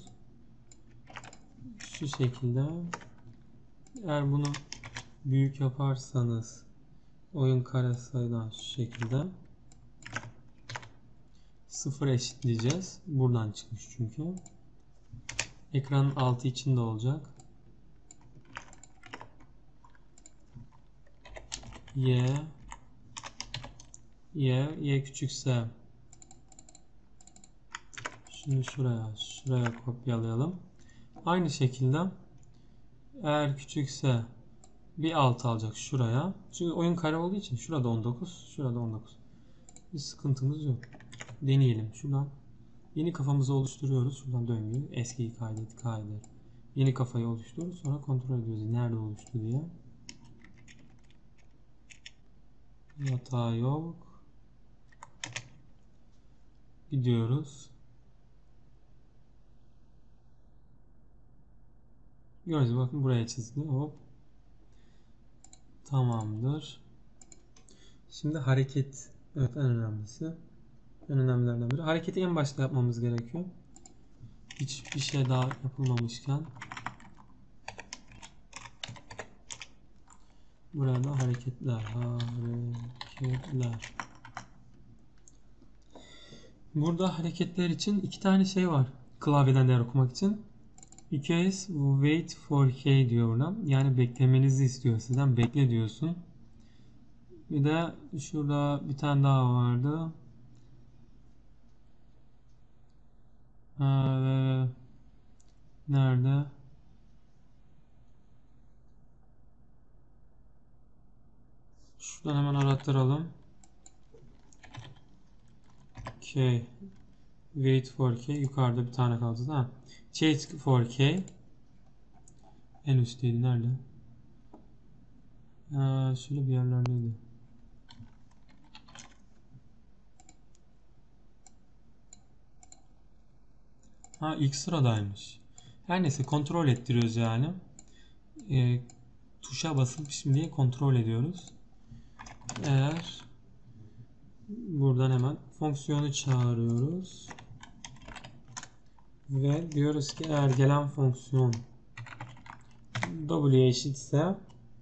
Şu şekilde. Eğer bunu büyük yaparsanız oyun kare sayıdan şu şekilde sıfır eşitleyeceğiz. Buradan çıkmış çünkü. Ekranın altı içinde olacak. Y Y Y küçükse şunu şuraya şuraya kopyalayalım. Aynı şekilde eğer küçükse bir alt alacak şuraya. Çünkü oyun kare olduğu için şurada on dokuz, şurada on dokuz. Bir sıkıntımız yok. Deneyelim. Şuradan yeni kafamızı oluşturuyoruz. Şuradan döngü. Eskiyi kaydet, kaydet. Yeni kafayı oluşturuyoruz. Sonra kontrol ediyoruz. Nerede oluştu diye. Hata yok. Gidiyoruz. Gördüğünüz bakın buraya çizdi. Hop. Tamamdır. Şimdi hareket. Evet, en önemlisi. En önemlilerden biri. Hareketi en başta yapmamız gerekiyor. Hiçbir şey daha yapılmamışken. Buraya da hareketler. Hareketler. Burada hareketler için iki tane şey var. Klavyeden değer okumak için. Bir kez wait for k diyor buradan. Yani beklemenizi istiyor sizden. Bekle diyorsun. Bir de şurada bir tane daha vardı. Ee, nerede? Şuradan hemen arattıralım. K. Wait for k. Yukarıda bir tane kaldı. Ha. Change for k. En üstteydi. Nerede? Ee, şöyle bir yerlerdeydi. Ha, ilk sıradaymış. Her neyse kontrol ettiriyoruz yani. Ee, tuşa basıp şimdi kontrol ediyoruz. Eğer buradan hemen fonksiyonu çağırıyoruz. Ve diyoruz ki eğer gelen fonksiyon w eşitse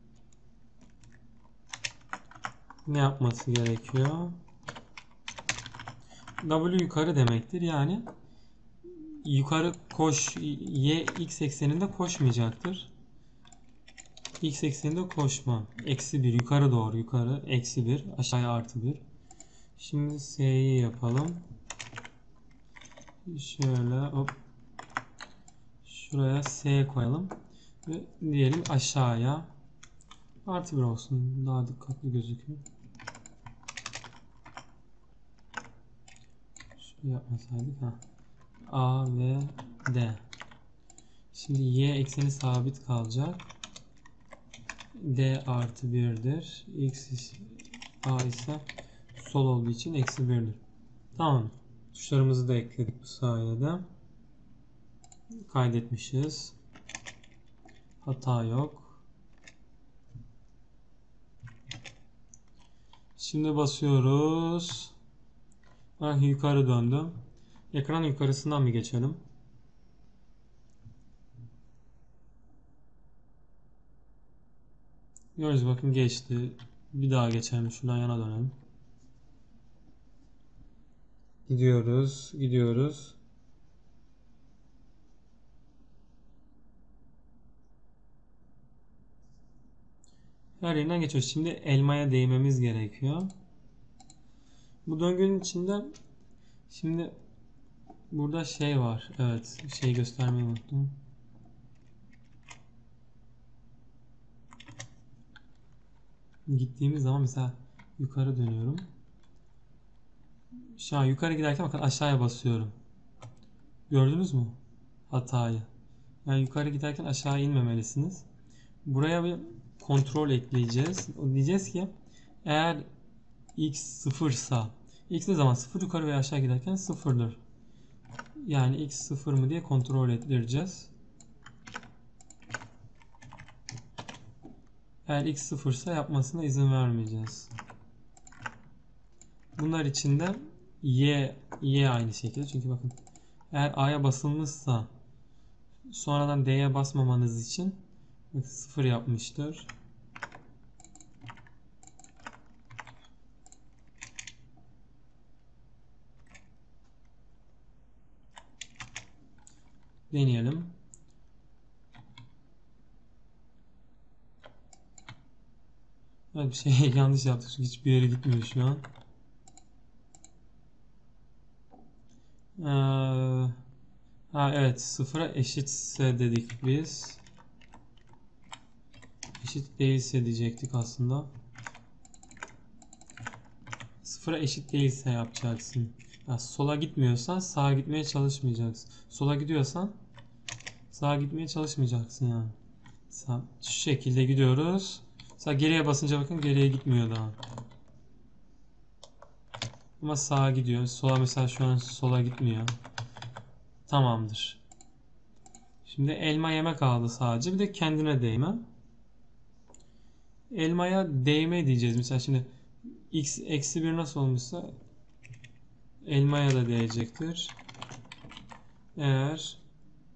ne yapması gerekiyor? W yukarı demektir. Yani yukarı koş, y x ekseninde koşmayacaktır. X ekseninde koşma. Eksi bir. Yukarı doğru. Yukarı. Eksi bir. Aşağıya artı bir. Şimdi S'yi yapalım. Şöyle hop. Şuraya S koyalım. Ve diyelim aşağıya. Artı bir olsun. Daha dikkatli gözüküyor. Şöyle yapmasaydık. Ha. A ve D. Şimdi Y ekseni sabit kalacak. D artı birdir. X A ise sol olduğu için eksi birdir. Tamam. Tuşlarımızı da ekledik bu sayede. Kaydetmişiz. Hata yok. Şimdi basıyoruz. Ah, yukarı döndüm. Ekran yukarısından mı geçelim? Görüyoruz bakın geçti. Bir daha geçelim. Şuradan yana dönelim. Gidiyoruz. Gidiyoruz. Her yerinden geçiyoruz. Şimdi elmaya değmemiz gerekiyor. Bu döngünün içinde şimdi burada şey var. Evet. Şey göstermeyi unuttum. Gittiğimiz zaman mesela yukarı dönüyorum. Şu an yukarı giderken bakın aşağıya basıyorum. Gördünüz mü? Hatayı. Yani yukarı giderken aşağı inmemelisiniz. Buraya bir kontrol ekleyeceğiz. Diyeceğiz ki eğer x sıfırsa x ne zaman sıfır yukarı veya aşağı giderken sıfırdır. Yani x sıfır mı diye kontrol ettireceğiz. Eğer x sıfırsa yapmasına izin vermeyeceğiz. Bunlar için de y, y aynı şekilde. Çünkü bakın eğer A'ya basılmışsa sonradan D'ye basmamanız için sıfır yapmıştır. Deneyelim. Evet, bir şey yanlış yaptık çünkü hiçbir yere gitmiyor şu an. Ee, ha evet, sıfıra eşitse dedik biz. Eşit değilse diyecektik aslında. Sıfıra eşit değilse yapacaksın. Ya sola gitmiyorsan sağa gitmeye çalışmayacaksın. Sola gidiyorsan sağa gitmeye çalışmayacaksın yani. Sağ, şu şekilde gidiyoruz. Mesela geriye basınca bakın geriye gitmiyor daha. Ama sağa gidiyor. Sola mesela şu an sola gitmiyor. Tamamdır. Şimdi elma yeme kaldı sadece. Bir de kendine değme. Elmaya değme diyeceğiz. Mesela şimdi x eksi bir nasıl olmuşsa elmaya da değecektir. Eğer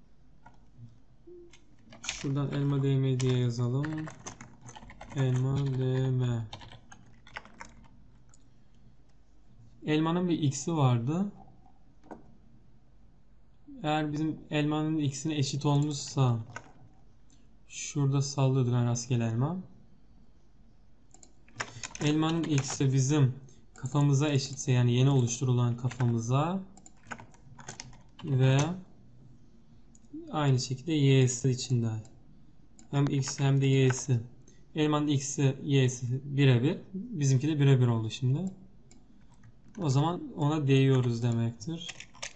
şuradan elma değme diye yazalım. Elma değme. Elmanın bir x'i vardı. Eğer bizim elmanın x'ine eşit olmuşsa şurada sallıyorduk yani rastgele elma. Elmanın x'i bizim kafamıza eşitse yani yeni oluşturulan kafamıza ve aynı şekilde y'si içinde. Hem x hem de y'si. Elmanın x'i y'si birebir. Bizimki de birebir oldu şimdi. O zaman ona değiyoruz demektir.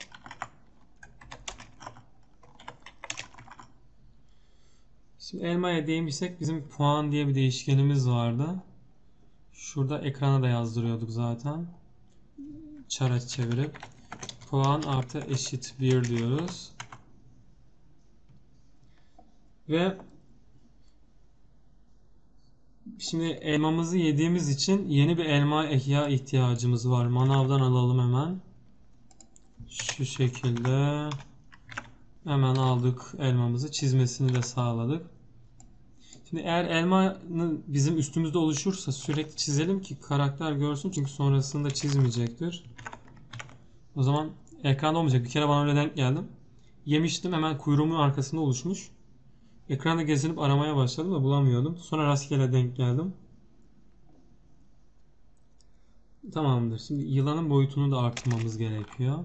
Şimdi elmaya değmişsek bizim puan diye bir değişkenimiz vardı. Şurada ekrana da yazdırıyorduk zaten. Çara çevirip puan artı eşit bir diyoruz. Ve şimdi elmamızı yediğimiz için yeni bir elma ehya ihtiyacımız var. Manavdan alalım hemen. Şu şekilde hemen aldık elmamızı. Çizmesini de sağladık. Şimdi eğer elmanın bizim üstümüzde oluşursa sürekli çizelim ki karakter görsün. Çünkü sonrasında çizmeyecektir. O zaman ekranda olmayacak. Bir kere bana öyle denk geldim. Yemiştim, hemen kuyruğumun arkasında oluşmuş. Ekranda gezinip aramaya başladım da bulamıyordum. Sonra rastgele denk geldim. Tamamdır. Şimdi yılanın boyutunu da artırmamız gerekiyor.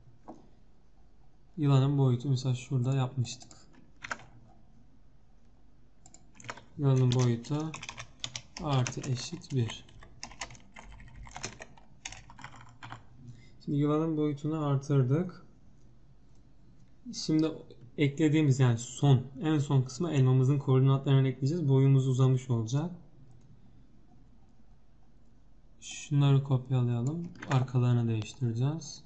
Yılanın boyutu mesela şurada yapmıştık. Yılanın boyutu artı eşit bir. Şimdi yılanın boyutunu artırdık. Şimdi eklediğimiz yani son en son kısmı elmamızın koordinatlarını ekleyeceğiz. Boyumuz uzamış olacak. Şunları kopyalayalım. Arkalarını değiştireceğiz.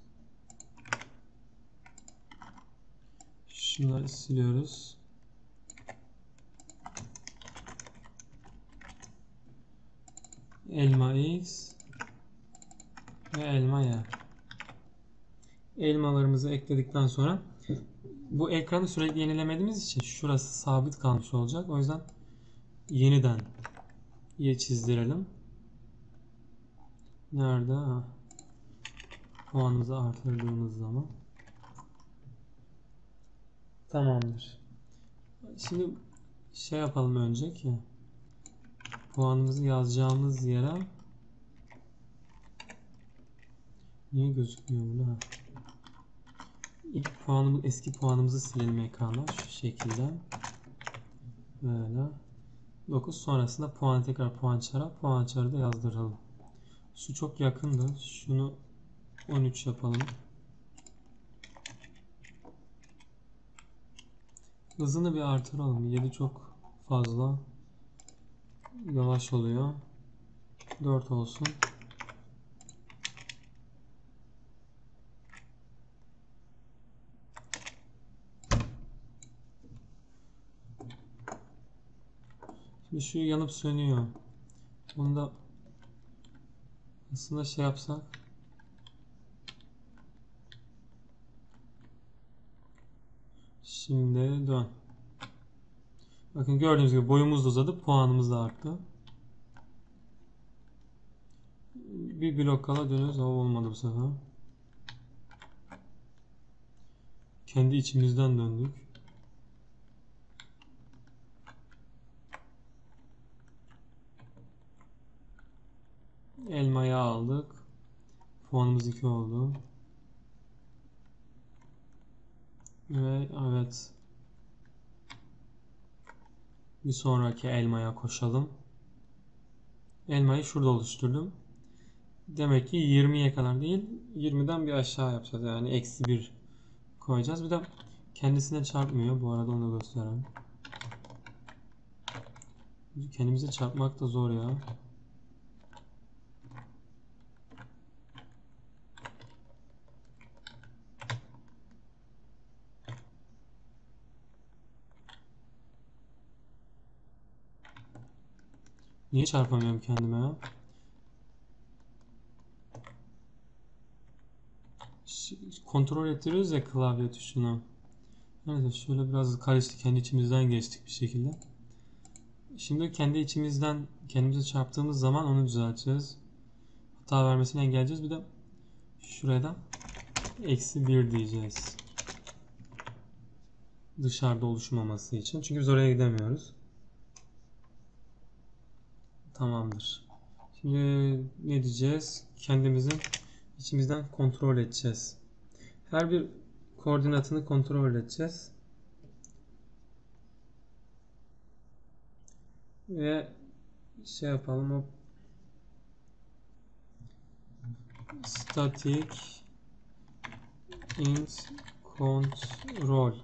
Şunları siliyoruz. Elma x ve elma y. Elmalarımızı ekledikten sonra bu ekranı sürekli yenilemediğimiz için şurası sabit kalmış olacak. O yüzden yeniden y çizdirelim. Nerede? Ha. Puanımızı artırdığımız zaman. Tamamdır. Şimdi şey yapalım önce ki puanımızı yazacağımız yere niye gözükmüyor burada? İlk puanımız, eski puanımızı silelim ekranda şu şekilde. Böyle. dokuz sonrasında puanı tekrar puan çara, puan çarı da yazdıralım. Şu çok yakındı. Şunu on üç yapalım. Hızını bir artıralım. yedi çok fazla. Yavaş oluyor. dört olsun. Şimdi şu yanıp sönüyor. Bunu da Aslında şey yapsak. Şimdi dön. Bakın gördüğünüz gibi boyumuz da uzadı, puanımız da arttı. Bir blok kala dönüyoruz ama olmadı bu sefer. Kendi içimizden döndük. Elmayı aldık. Puanımız iki oldu. Ve evet. Bir sonraki elmaya koşalım. Elmayı şurada oluşturdum. Demek ki yirmiye kadar değil, yirmiden bir aşağı yapacağız. Yani eksi bir koyacağız. Bir de kendisine çarpmıyor. Bu arada onu da göstereyim. Kendimize çarpmak da zor ya. Niye çarpamıyorum kendime ya? Kontrol ettiriyoruz ya klavye tuşunu. Evet, şöyle biraz karıştı. Kendi içimizden geçtik bir şekilde. Şimdi kendi içimizden kendimize çarptığımız zaman onu düzelteceğiz. Hata vermesini engelleyeceğiz. Bir de şuraya da eksi bir diyeceğiz. Dışarıda oluşmaması için. Çünkü biz oraya gidemiyoruz. Tamamdır. Şimdi ne diyeceğiz? Kendimizi içimizden kontrol edeceğiz. Her bir koordinatını kontrol edeceğiz. Ve şey yapalım, o static int control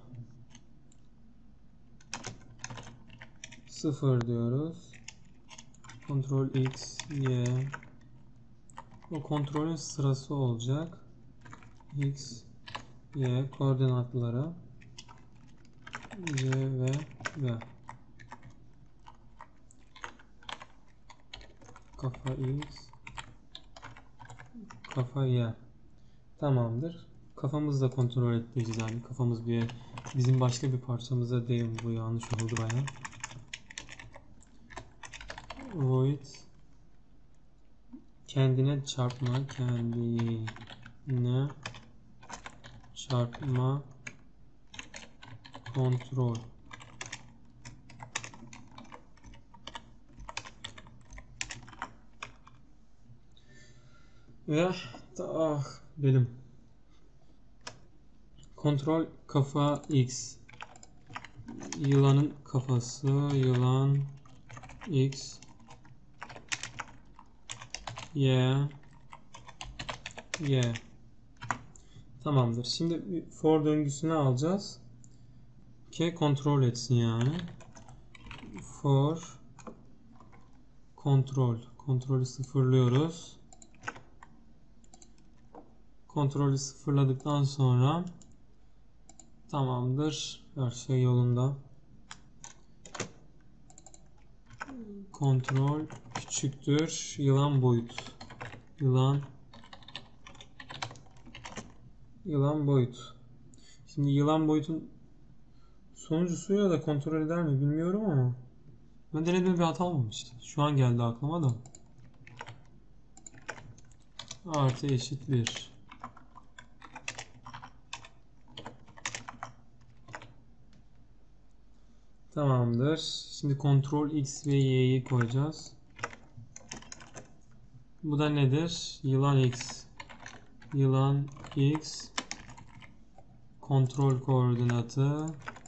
sıfır diyoruz. Kontrol x, y. O kontrolün sırası olacak. X, y koordinatları c ve v. Kafa x, kafa y. Tamamdır. Kafamızı da kontrol edeceğiz yani. Kafamız bir bizim başka bir parçamıza değil. Bu yanlış oldu bayağı. Void kendine çarpma, kendine çarpma kontrol. Ve ah benim kontrol kafa x, yılanın kafası, yılan x, y, y. Tamamdır. Şimdi for döngüsünü alacağız ki kontrol etsin yani. For kontrol. Kontrolü sıfırlıyoruz. Kontrolü sıfırladıktan sonra tamamdır. Her şey yolunda. Kontrol küçüktür. Yılan boyut. Yılan Yılan boyut. Şimdi yılan boyutun sonuncusuyla da kontrol eder mi bilmiyorum ama ben denedim, bir hata olmamıştı. Şu an geldi aklıma da. Artı eşit bir. Tamamdır. Şimdi kontrol x ve y'yi koyacağız. Bu da nedir? Yılan x. Yılan x. Kontrol koordinatı.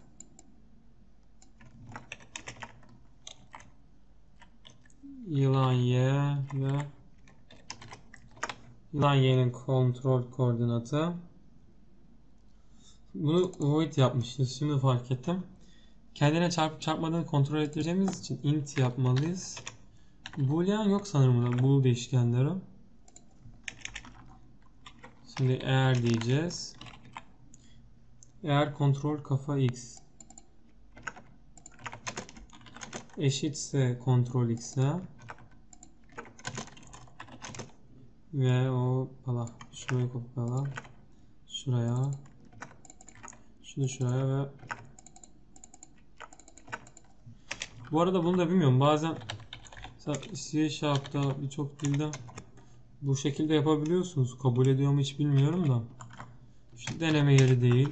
Yılan y ve yılan y'nin kontrol koordinatı. Bunu void yapmışız. Şimdi fark ettim. Kendine çarpıp çarpmadığını kontrol ettireceğimiz için int yapmalıyız. Boolean yok sanırım da. Bool değişkenleri. Şimdi eğer diyeceğiz. Eğer kontrol kafa x eşitse kontrol x'e Ve o bala şuraya kopyala. Şuraya. Şunu şuraya ve bu arada bunu da bilmiyorum. Bazen C Sharp'ta birçok dilde bu şekilde yapabiliyorsunuz. Kabul ediyor mu hiç bilmiyorum da. Şu deneme yeri değil.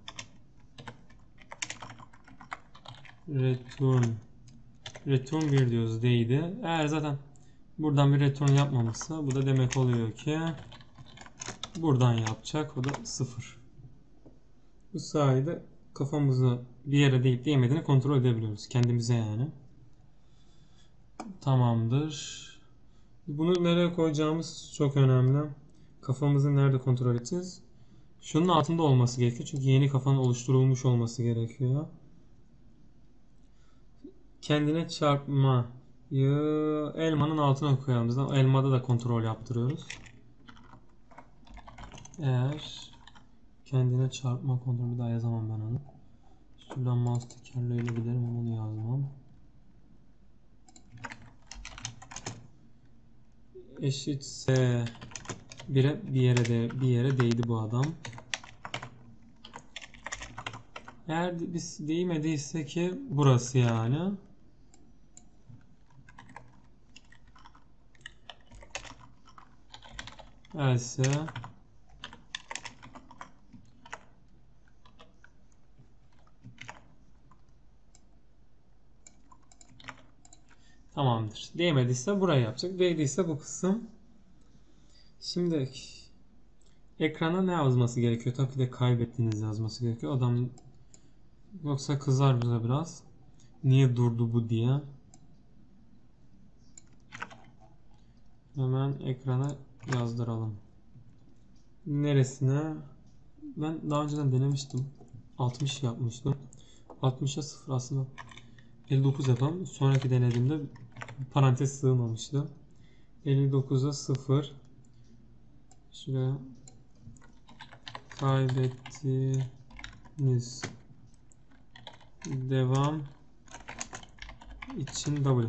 Return. Return bir diyoruz değildi. Eğer zaten buradan bir return yapmamışsa bu da demek oluyor ki buradan yapacak. O da sıfır. Bu sayede kafamızı bir yere değip değmediğini kontrol edebiliyoruz. Kendimize yani. Tamamdır. Bunu nereye koyacağımız çok önemli. Kafamızı nerede kontrol edeceğiz? Şunun altında olması gerekiyor. Çünkü yeni kafanın oluşturulmuş olması gerekiyor. Kendine çarpmayı elmanın altına koyalım. Elmada da kontrol yaptırıyoruz. Eğer kendine çarpma kontrolü, bir daha yazamam ben onu. Şuradan mouse tekerleğiyle giderim ama onu yazmam. Eşitse bire, bir yere de bir yere değdi bu adam. Eğer biz değmediyse ki burası yani. Else tamamdır. Değmediyse buraya yapacak. Değdiyse bu kısım. Şimdi ekrana ne yazması gerekiyor? Tabii ki de kaybettiğiniz yazması gerekiyor. Adam yoksa kızar bize biraz. Niye durdu bu diye. Hemen ekrana yazdıralım. Neresine? Ben daha önceden denemiştim. altmış yapmıştım. altmışa sıfır aslında. elli dokuz yapalım. Sonraki denediğimde parantez sığmamıştı. elli dokuza sıfır. Şuraya kaybettiniz. Devam için W.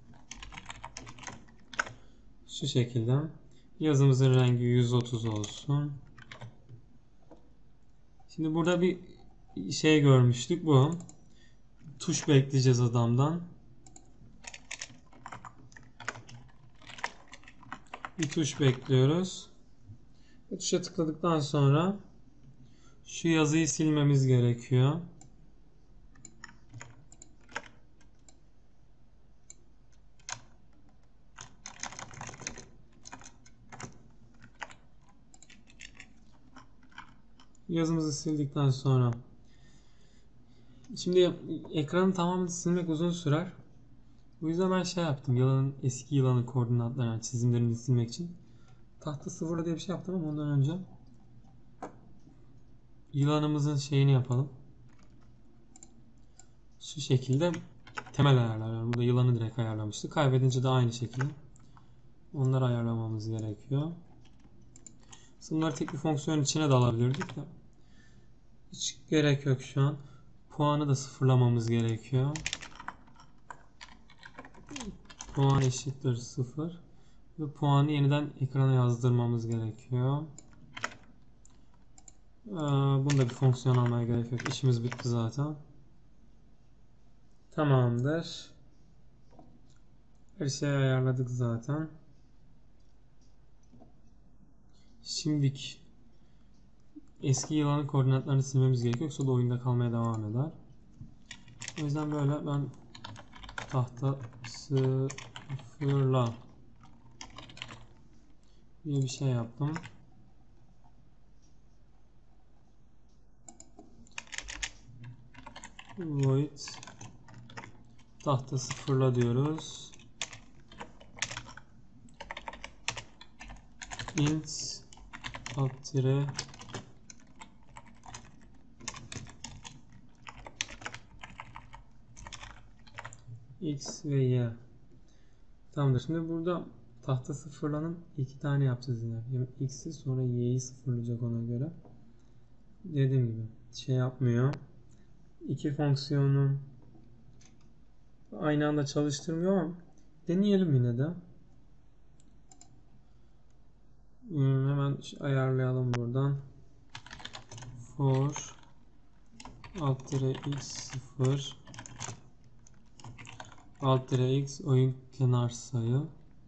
Şu şekilde. Yazımızın rengi yüz otuz olsun. Şimdi burada bir şey görmüştük bu. Tuş bekleyeceğiz adamdan. Bir tuş bekliyoruz. Bu tuşa tıkladıktan sonra şu yazıyı silmemiz gerekiyor. Yazımızı sildikten sonra şimdi ekranı tamamen silmek uzun sürer. Bu yüzden ben şey yaptım. Yılanın, eski yılanın koordinatlarını, yani çizimlerini silmek için tahta sıfırla diye bir şey yaptım ama ondan önce yılanımızın şeyini yapalım. Şu şekilde temel ayarlar. Yani burada yılanı direkt ayarlamıştık. Kaybedince de aynı şekilde onları ayarlamamız gerekiyor. Bunları tek bir fonksiyon içine de alabilirdik de hiç gerek yok şu an. Puanı da sıfırlamamız gerekiyor. Puan eşittir sıfır. Ve puanı yeniden ekrana yazdırmamız gerekiyor. Ee, bunda bir fonksiyon almaya gerek yok. İşimiz bitti zaten. Tamamdır. Her şeyi ayarladık zaten. Şimdiki eski yılanın koordinatlarını silmemiz gerekiyor. Yoksa da oyunda kalmaya devam eder. O yüzden böyle ben tahta sıfırla diye bir şey yaptım. Void tahta sıfırla diyoruz. Int alt tire x ve y. Tamamdır. Şimdi burada tahta sıfırlanın iki tane yapacağız yine. Yani x'i sonra y'yi sıfırlayacak ona göre. Dediğim gibi şey yapmıyor. İki fonksiyonu aynı anda çalıştırmıyor ama deneyelim yine de. Hmm, hemen ayarlayalım buradan. For alt tire x sıfır alt tire x oyun kenar sayı.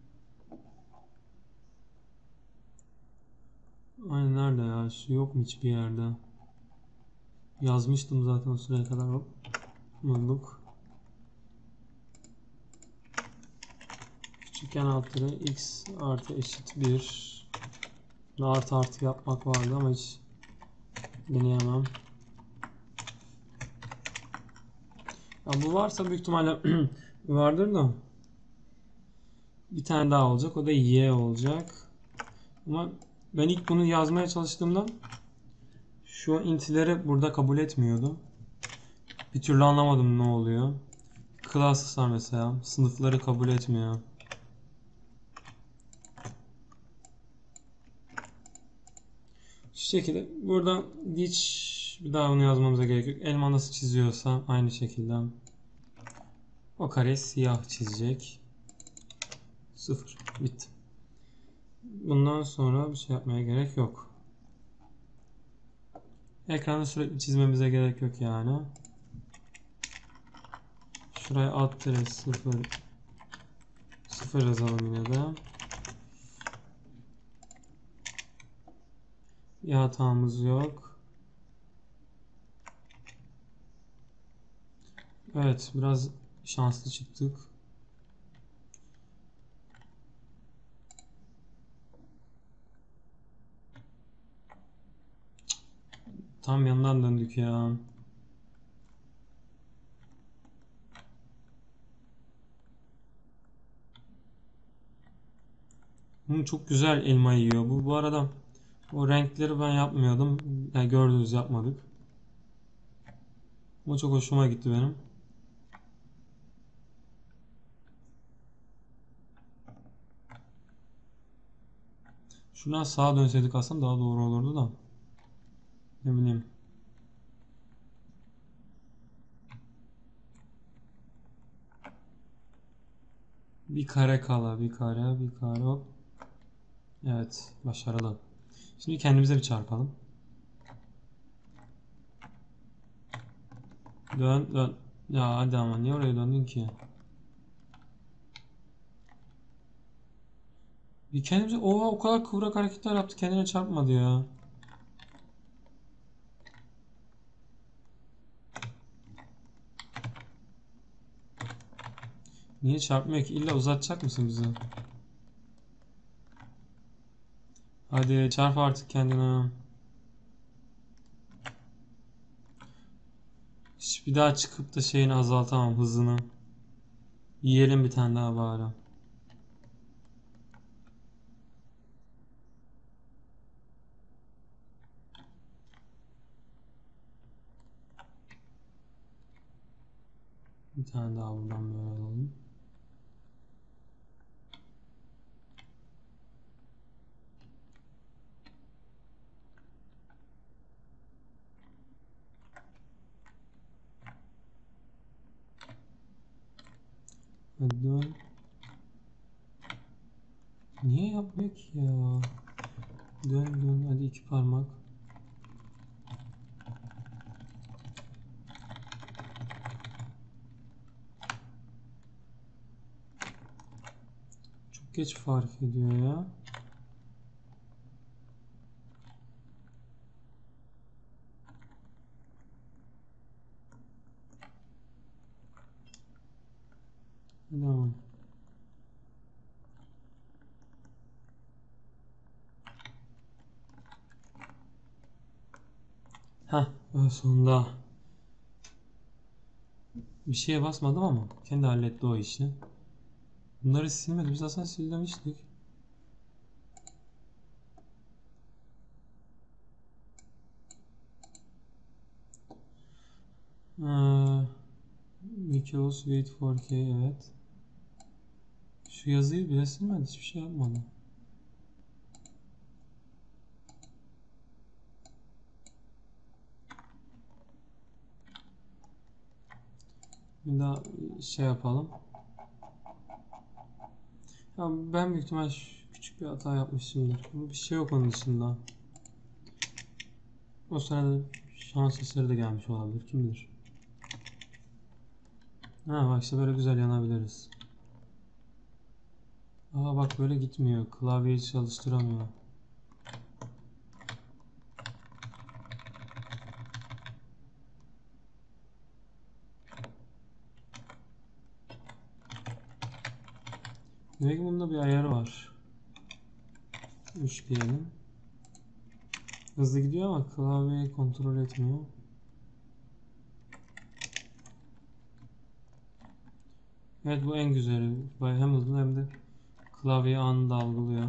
Aynen, nerede ya? Şu yok mu hiçbir yerde? Yazmıştım zaten o sıraya kadar. Hop. Bulduk. Küçükken alt tire x artı eşit bir. Artı artı yapmak vardı ama hiç deneyemem. Ya bu varsa büyük ihtimalle vardır da. Bir tane daha olacak. O da y olacak. Ama ben ilk bunu yazmaya çalıştığımda şu int'leri burada kabul etmiyordu. Bir türlü anlamadım ne oluyor. Classes'lar mesela sınıfları kabul etmiyor. Şu şekilde burada hiç bir daha bunu yazmamıza gerek yok. Elma nasıl çiziyorsa aynı şekilde o kare siyah çizecek. Sıfır. Bitti. Bundan sonra bir şey yapmaya gerek yok. Ekranı sürekli çizmemize gerek yok yani. Şuraya alt tire sıfır sıfır yazalım yine de. Bir hatamız yok. Evet, biraz şanslı çıktık. Tam yandan döndük ya. Hı, çok güzel elma yiyor. Bu bu arada o renkleri ben yapmıyordum. Yani gördünüz, yapmadık. Ama çok hoşuma gitti benim. Şuradan sağa dönseydik aslında daha doğru olurdu da. Ne bileyim. Bir kare kala, bir kare, bir kare, hop. Evet, başarılı. Şimdi kendimize bir çarpalım. Dön, dön. Ya hadi ama niye oraya döndün ki? Bir kendimize, oha, o kadar kıvrak hareketler yaptı, kendine çarpmadı ya. Niye çarpmıyor ki? İlla uzatacak mısın bizi? Hadi çarp artık kendine. Hiç bir daha çıkıp da şeyini azaltamam, hızını. Yiyelim bir tane daha bari. Bir tane daha buradan böyle alalım. Hadi dön. Niye yapmıyor ki ya? Dön dön, hadi iki parmak. Çok geç fark ediyor ya. Tamam. Heh, sonunda. Bir şeye basmadım ama kendi halletti o işi. Bunları silmedi. Biz aslında silmiştik. Ee, Mikros wait for k, evet. Şu yazıyı bile silmedi. Hiçbir şey yapmadı. Bir daha şey yapalım. Ya ben büyük ihtimal Küçük bir hata yapmışımdır. Ama bir şey yok onun dışında. O sırada şans eseri de gelmiş olabilir. Kim bilir. Ha bak işte böyle güzel yanabiliriz. Aa bak böyle gitmiyor. Klavyeyi çalıştıramıyor. Demek ki bunda bir ayarı var. üç diyelim. Hızlı gidiyor ama klavyeyi kontrol etmiyor. Evet bu en güzeli. Hem hızlı hem de klavyeyi anında algılıyor.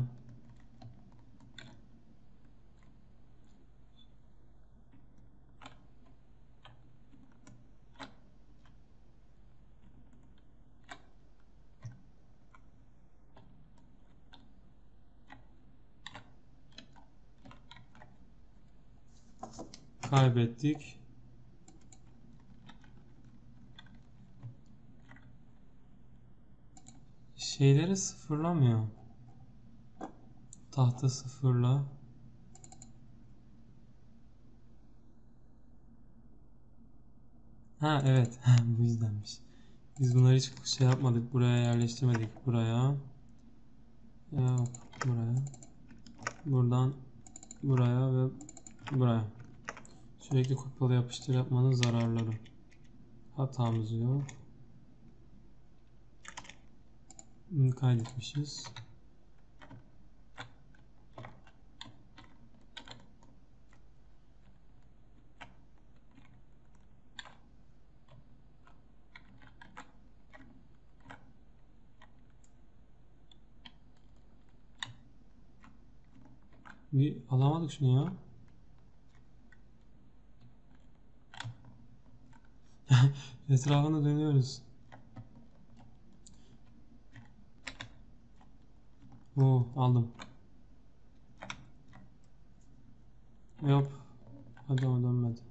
Kaybettik. Şeyleri sıfırlamıyor. Tahta sıfırla. Ha evet. Bu yüzdenmiş. Biz bunları hiç şey yapmadık. Buraya yerleştirmedik. Buraya. Yok. Buraya. Buradan buraya ve buraya. Sürekli kopyala yapıştır yapmanın zararları. Hatamız yok. Kaydetmişiz. Bir alamadık şunu ya. Etrafında dönüyoruz. Oo aldım. Yok. Hadi ama dönmedi.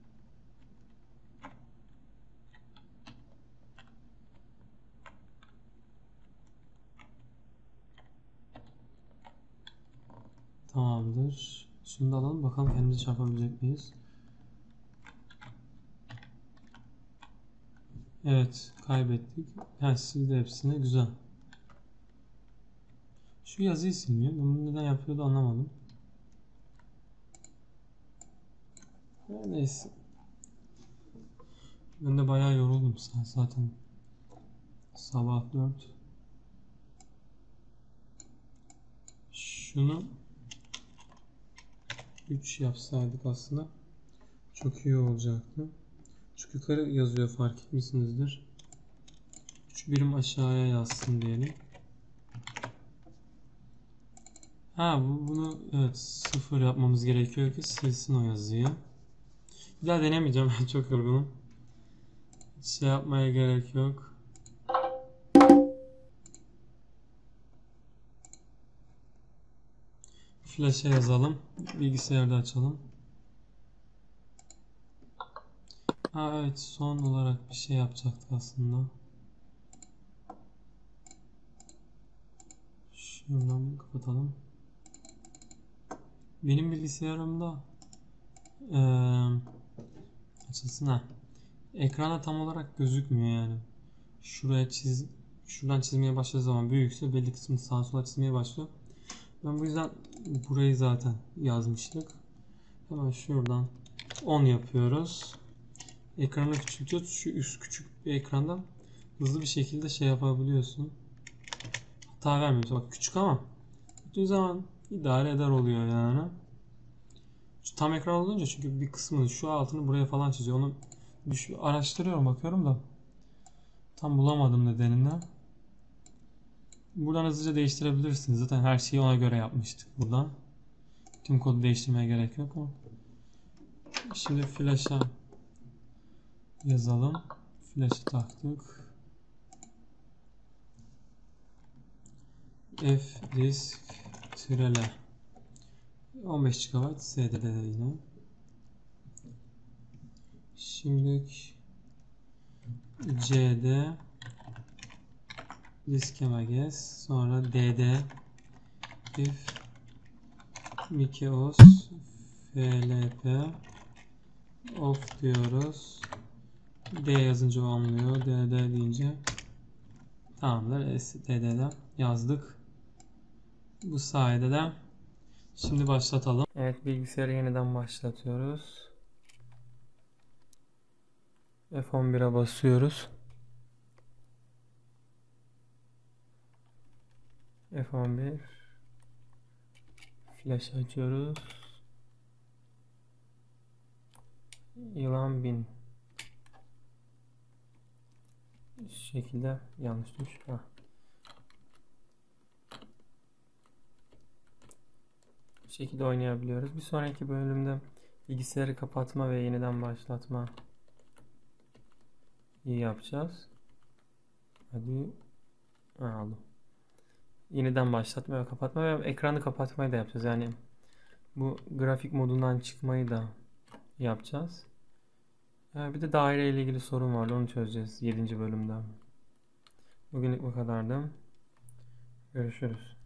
Tamamdır. Şunu da alalım bakalım kendimizi çarpabilecek miyiz? Evet kaybettik. Ha sildi hepsini güzel. Şu yazıyı silmiyor. Bunu neden yapıyordu anlamadım. Ya, neyse. Ben de bayağı yoruldum zaten. Sabah dört. Şunu üç yapsaydık aslında çok iyi olacaktı. Çünkü yukarı yazıyor fark etmişsinizdir. üç birim aşağıya yazsın diyelim. Ha bu, bunu evet sıfır yapmamız gerekiyor ki silsin o yazıyı. Bir daha denemeyeceğim. Ben çok yorgunum. Şey yapmaya gerek yok. Flash'a yazalım. Bilgisayarda açalım. Ha evet son olarak bir şey yapacaktık aslında. Şuradan kapatalım. Benim bilgisayarımda ee, açılsın ha. Ekrana tam olarak gözükmüyor yani. Şuraya çiz, şuradan çizmeye başladığı zaman büyükse belli kısmını sağa sola çizmeye başlıyor. Ben bu yüzden burayı zaten yazmıştık. Hemen şuradan on yapıyoruz. Ekranı küçültüyoruz. Şu üst küçük bir ekranda hızlı bir şekilde şey yapabiliyorsun. Hata vermiyor. Bak küçük ama bütün zaman idare eder oluyor yani. Şu tam ekran olunca çünkü bir kısmını şu altını buraya falan çiziyor. Onu düş araştırıyorum bakıyorum da tam bulamadım nedenini. Buradan hızlıca değiştirebilirsiniz. Zaten her şeyi ona göre yapmıştık buradan. Tüm kodu değiştirmeye gerek yok ama. Şimdi flash'a yazalım. Flash'ı taktık. F disk tirele on beş gigabayt S D D'de yine. Şimdi C D diskeme gez. Sonra D D if Mikios flp off diyoruz. D yazınca o anlıyor. D D deyince tamamdır. std'de yazdık. Bu sayede de şimdi başlatalım. Evet, bilgisayarı yeniden başlatıyoruz. F on bire basıyoruz. F on bir flash açıyoruz. Yılan bin. Şu şekilde yanlış tuş. Ha. Bu şekilde oynayabiliyoruz. Bir sonraki bölümde bilgisayarı kapatma ve yeniden başlatma iyi yapacağız. Hadi aldım. Yeniden başlatma ve kapatma ve ekranı kapatmayı da yapacağız. Yani bu grafik modundan çıkmayı da yapacağız. Bir de daire ile ilgili sorun vardı. Onu çözeceğiz yedinci bölümde. Bugünlük bu kadardı. Görüşürüz.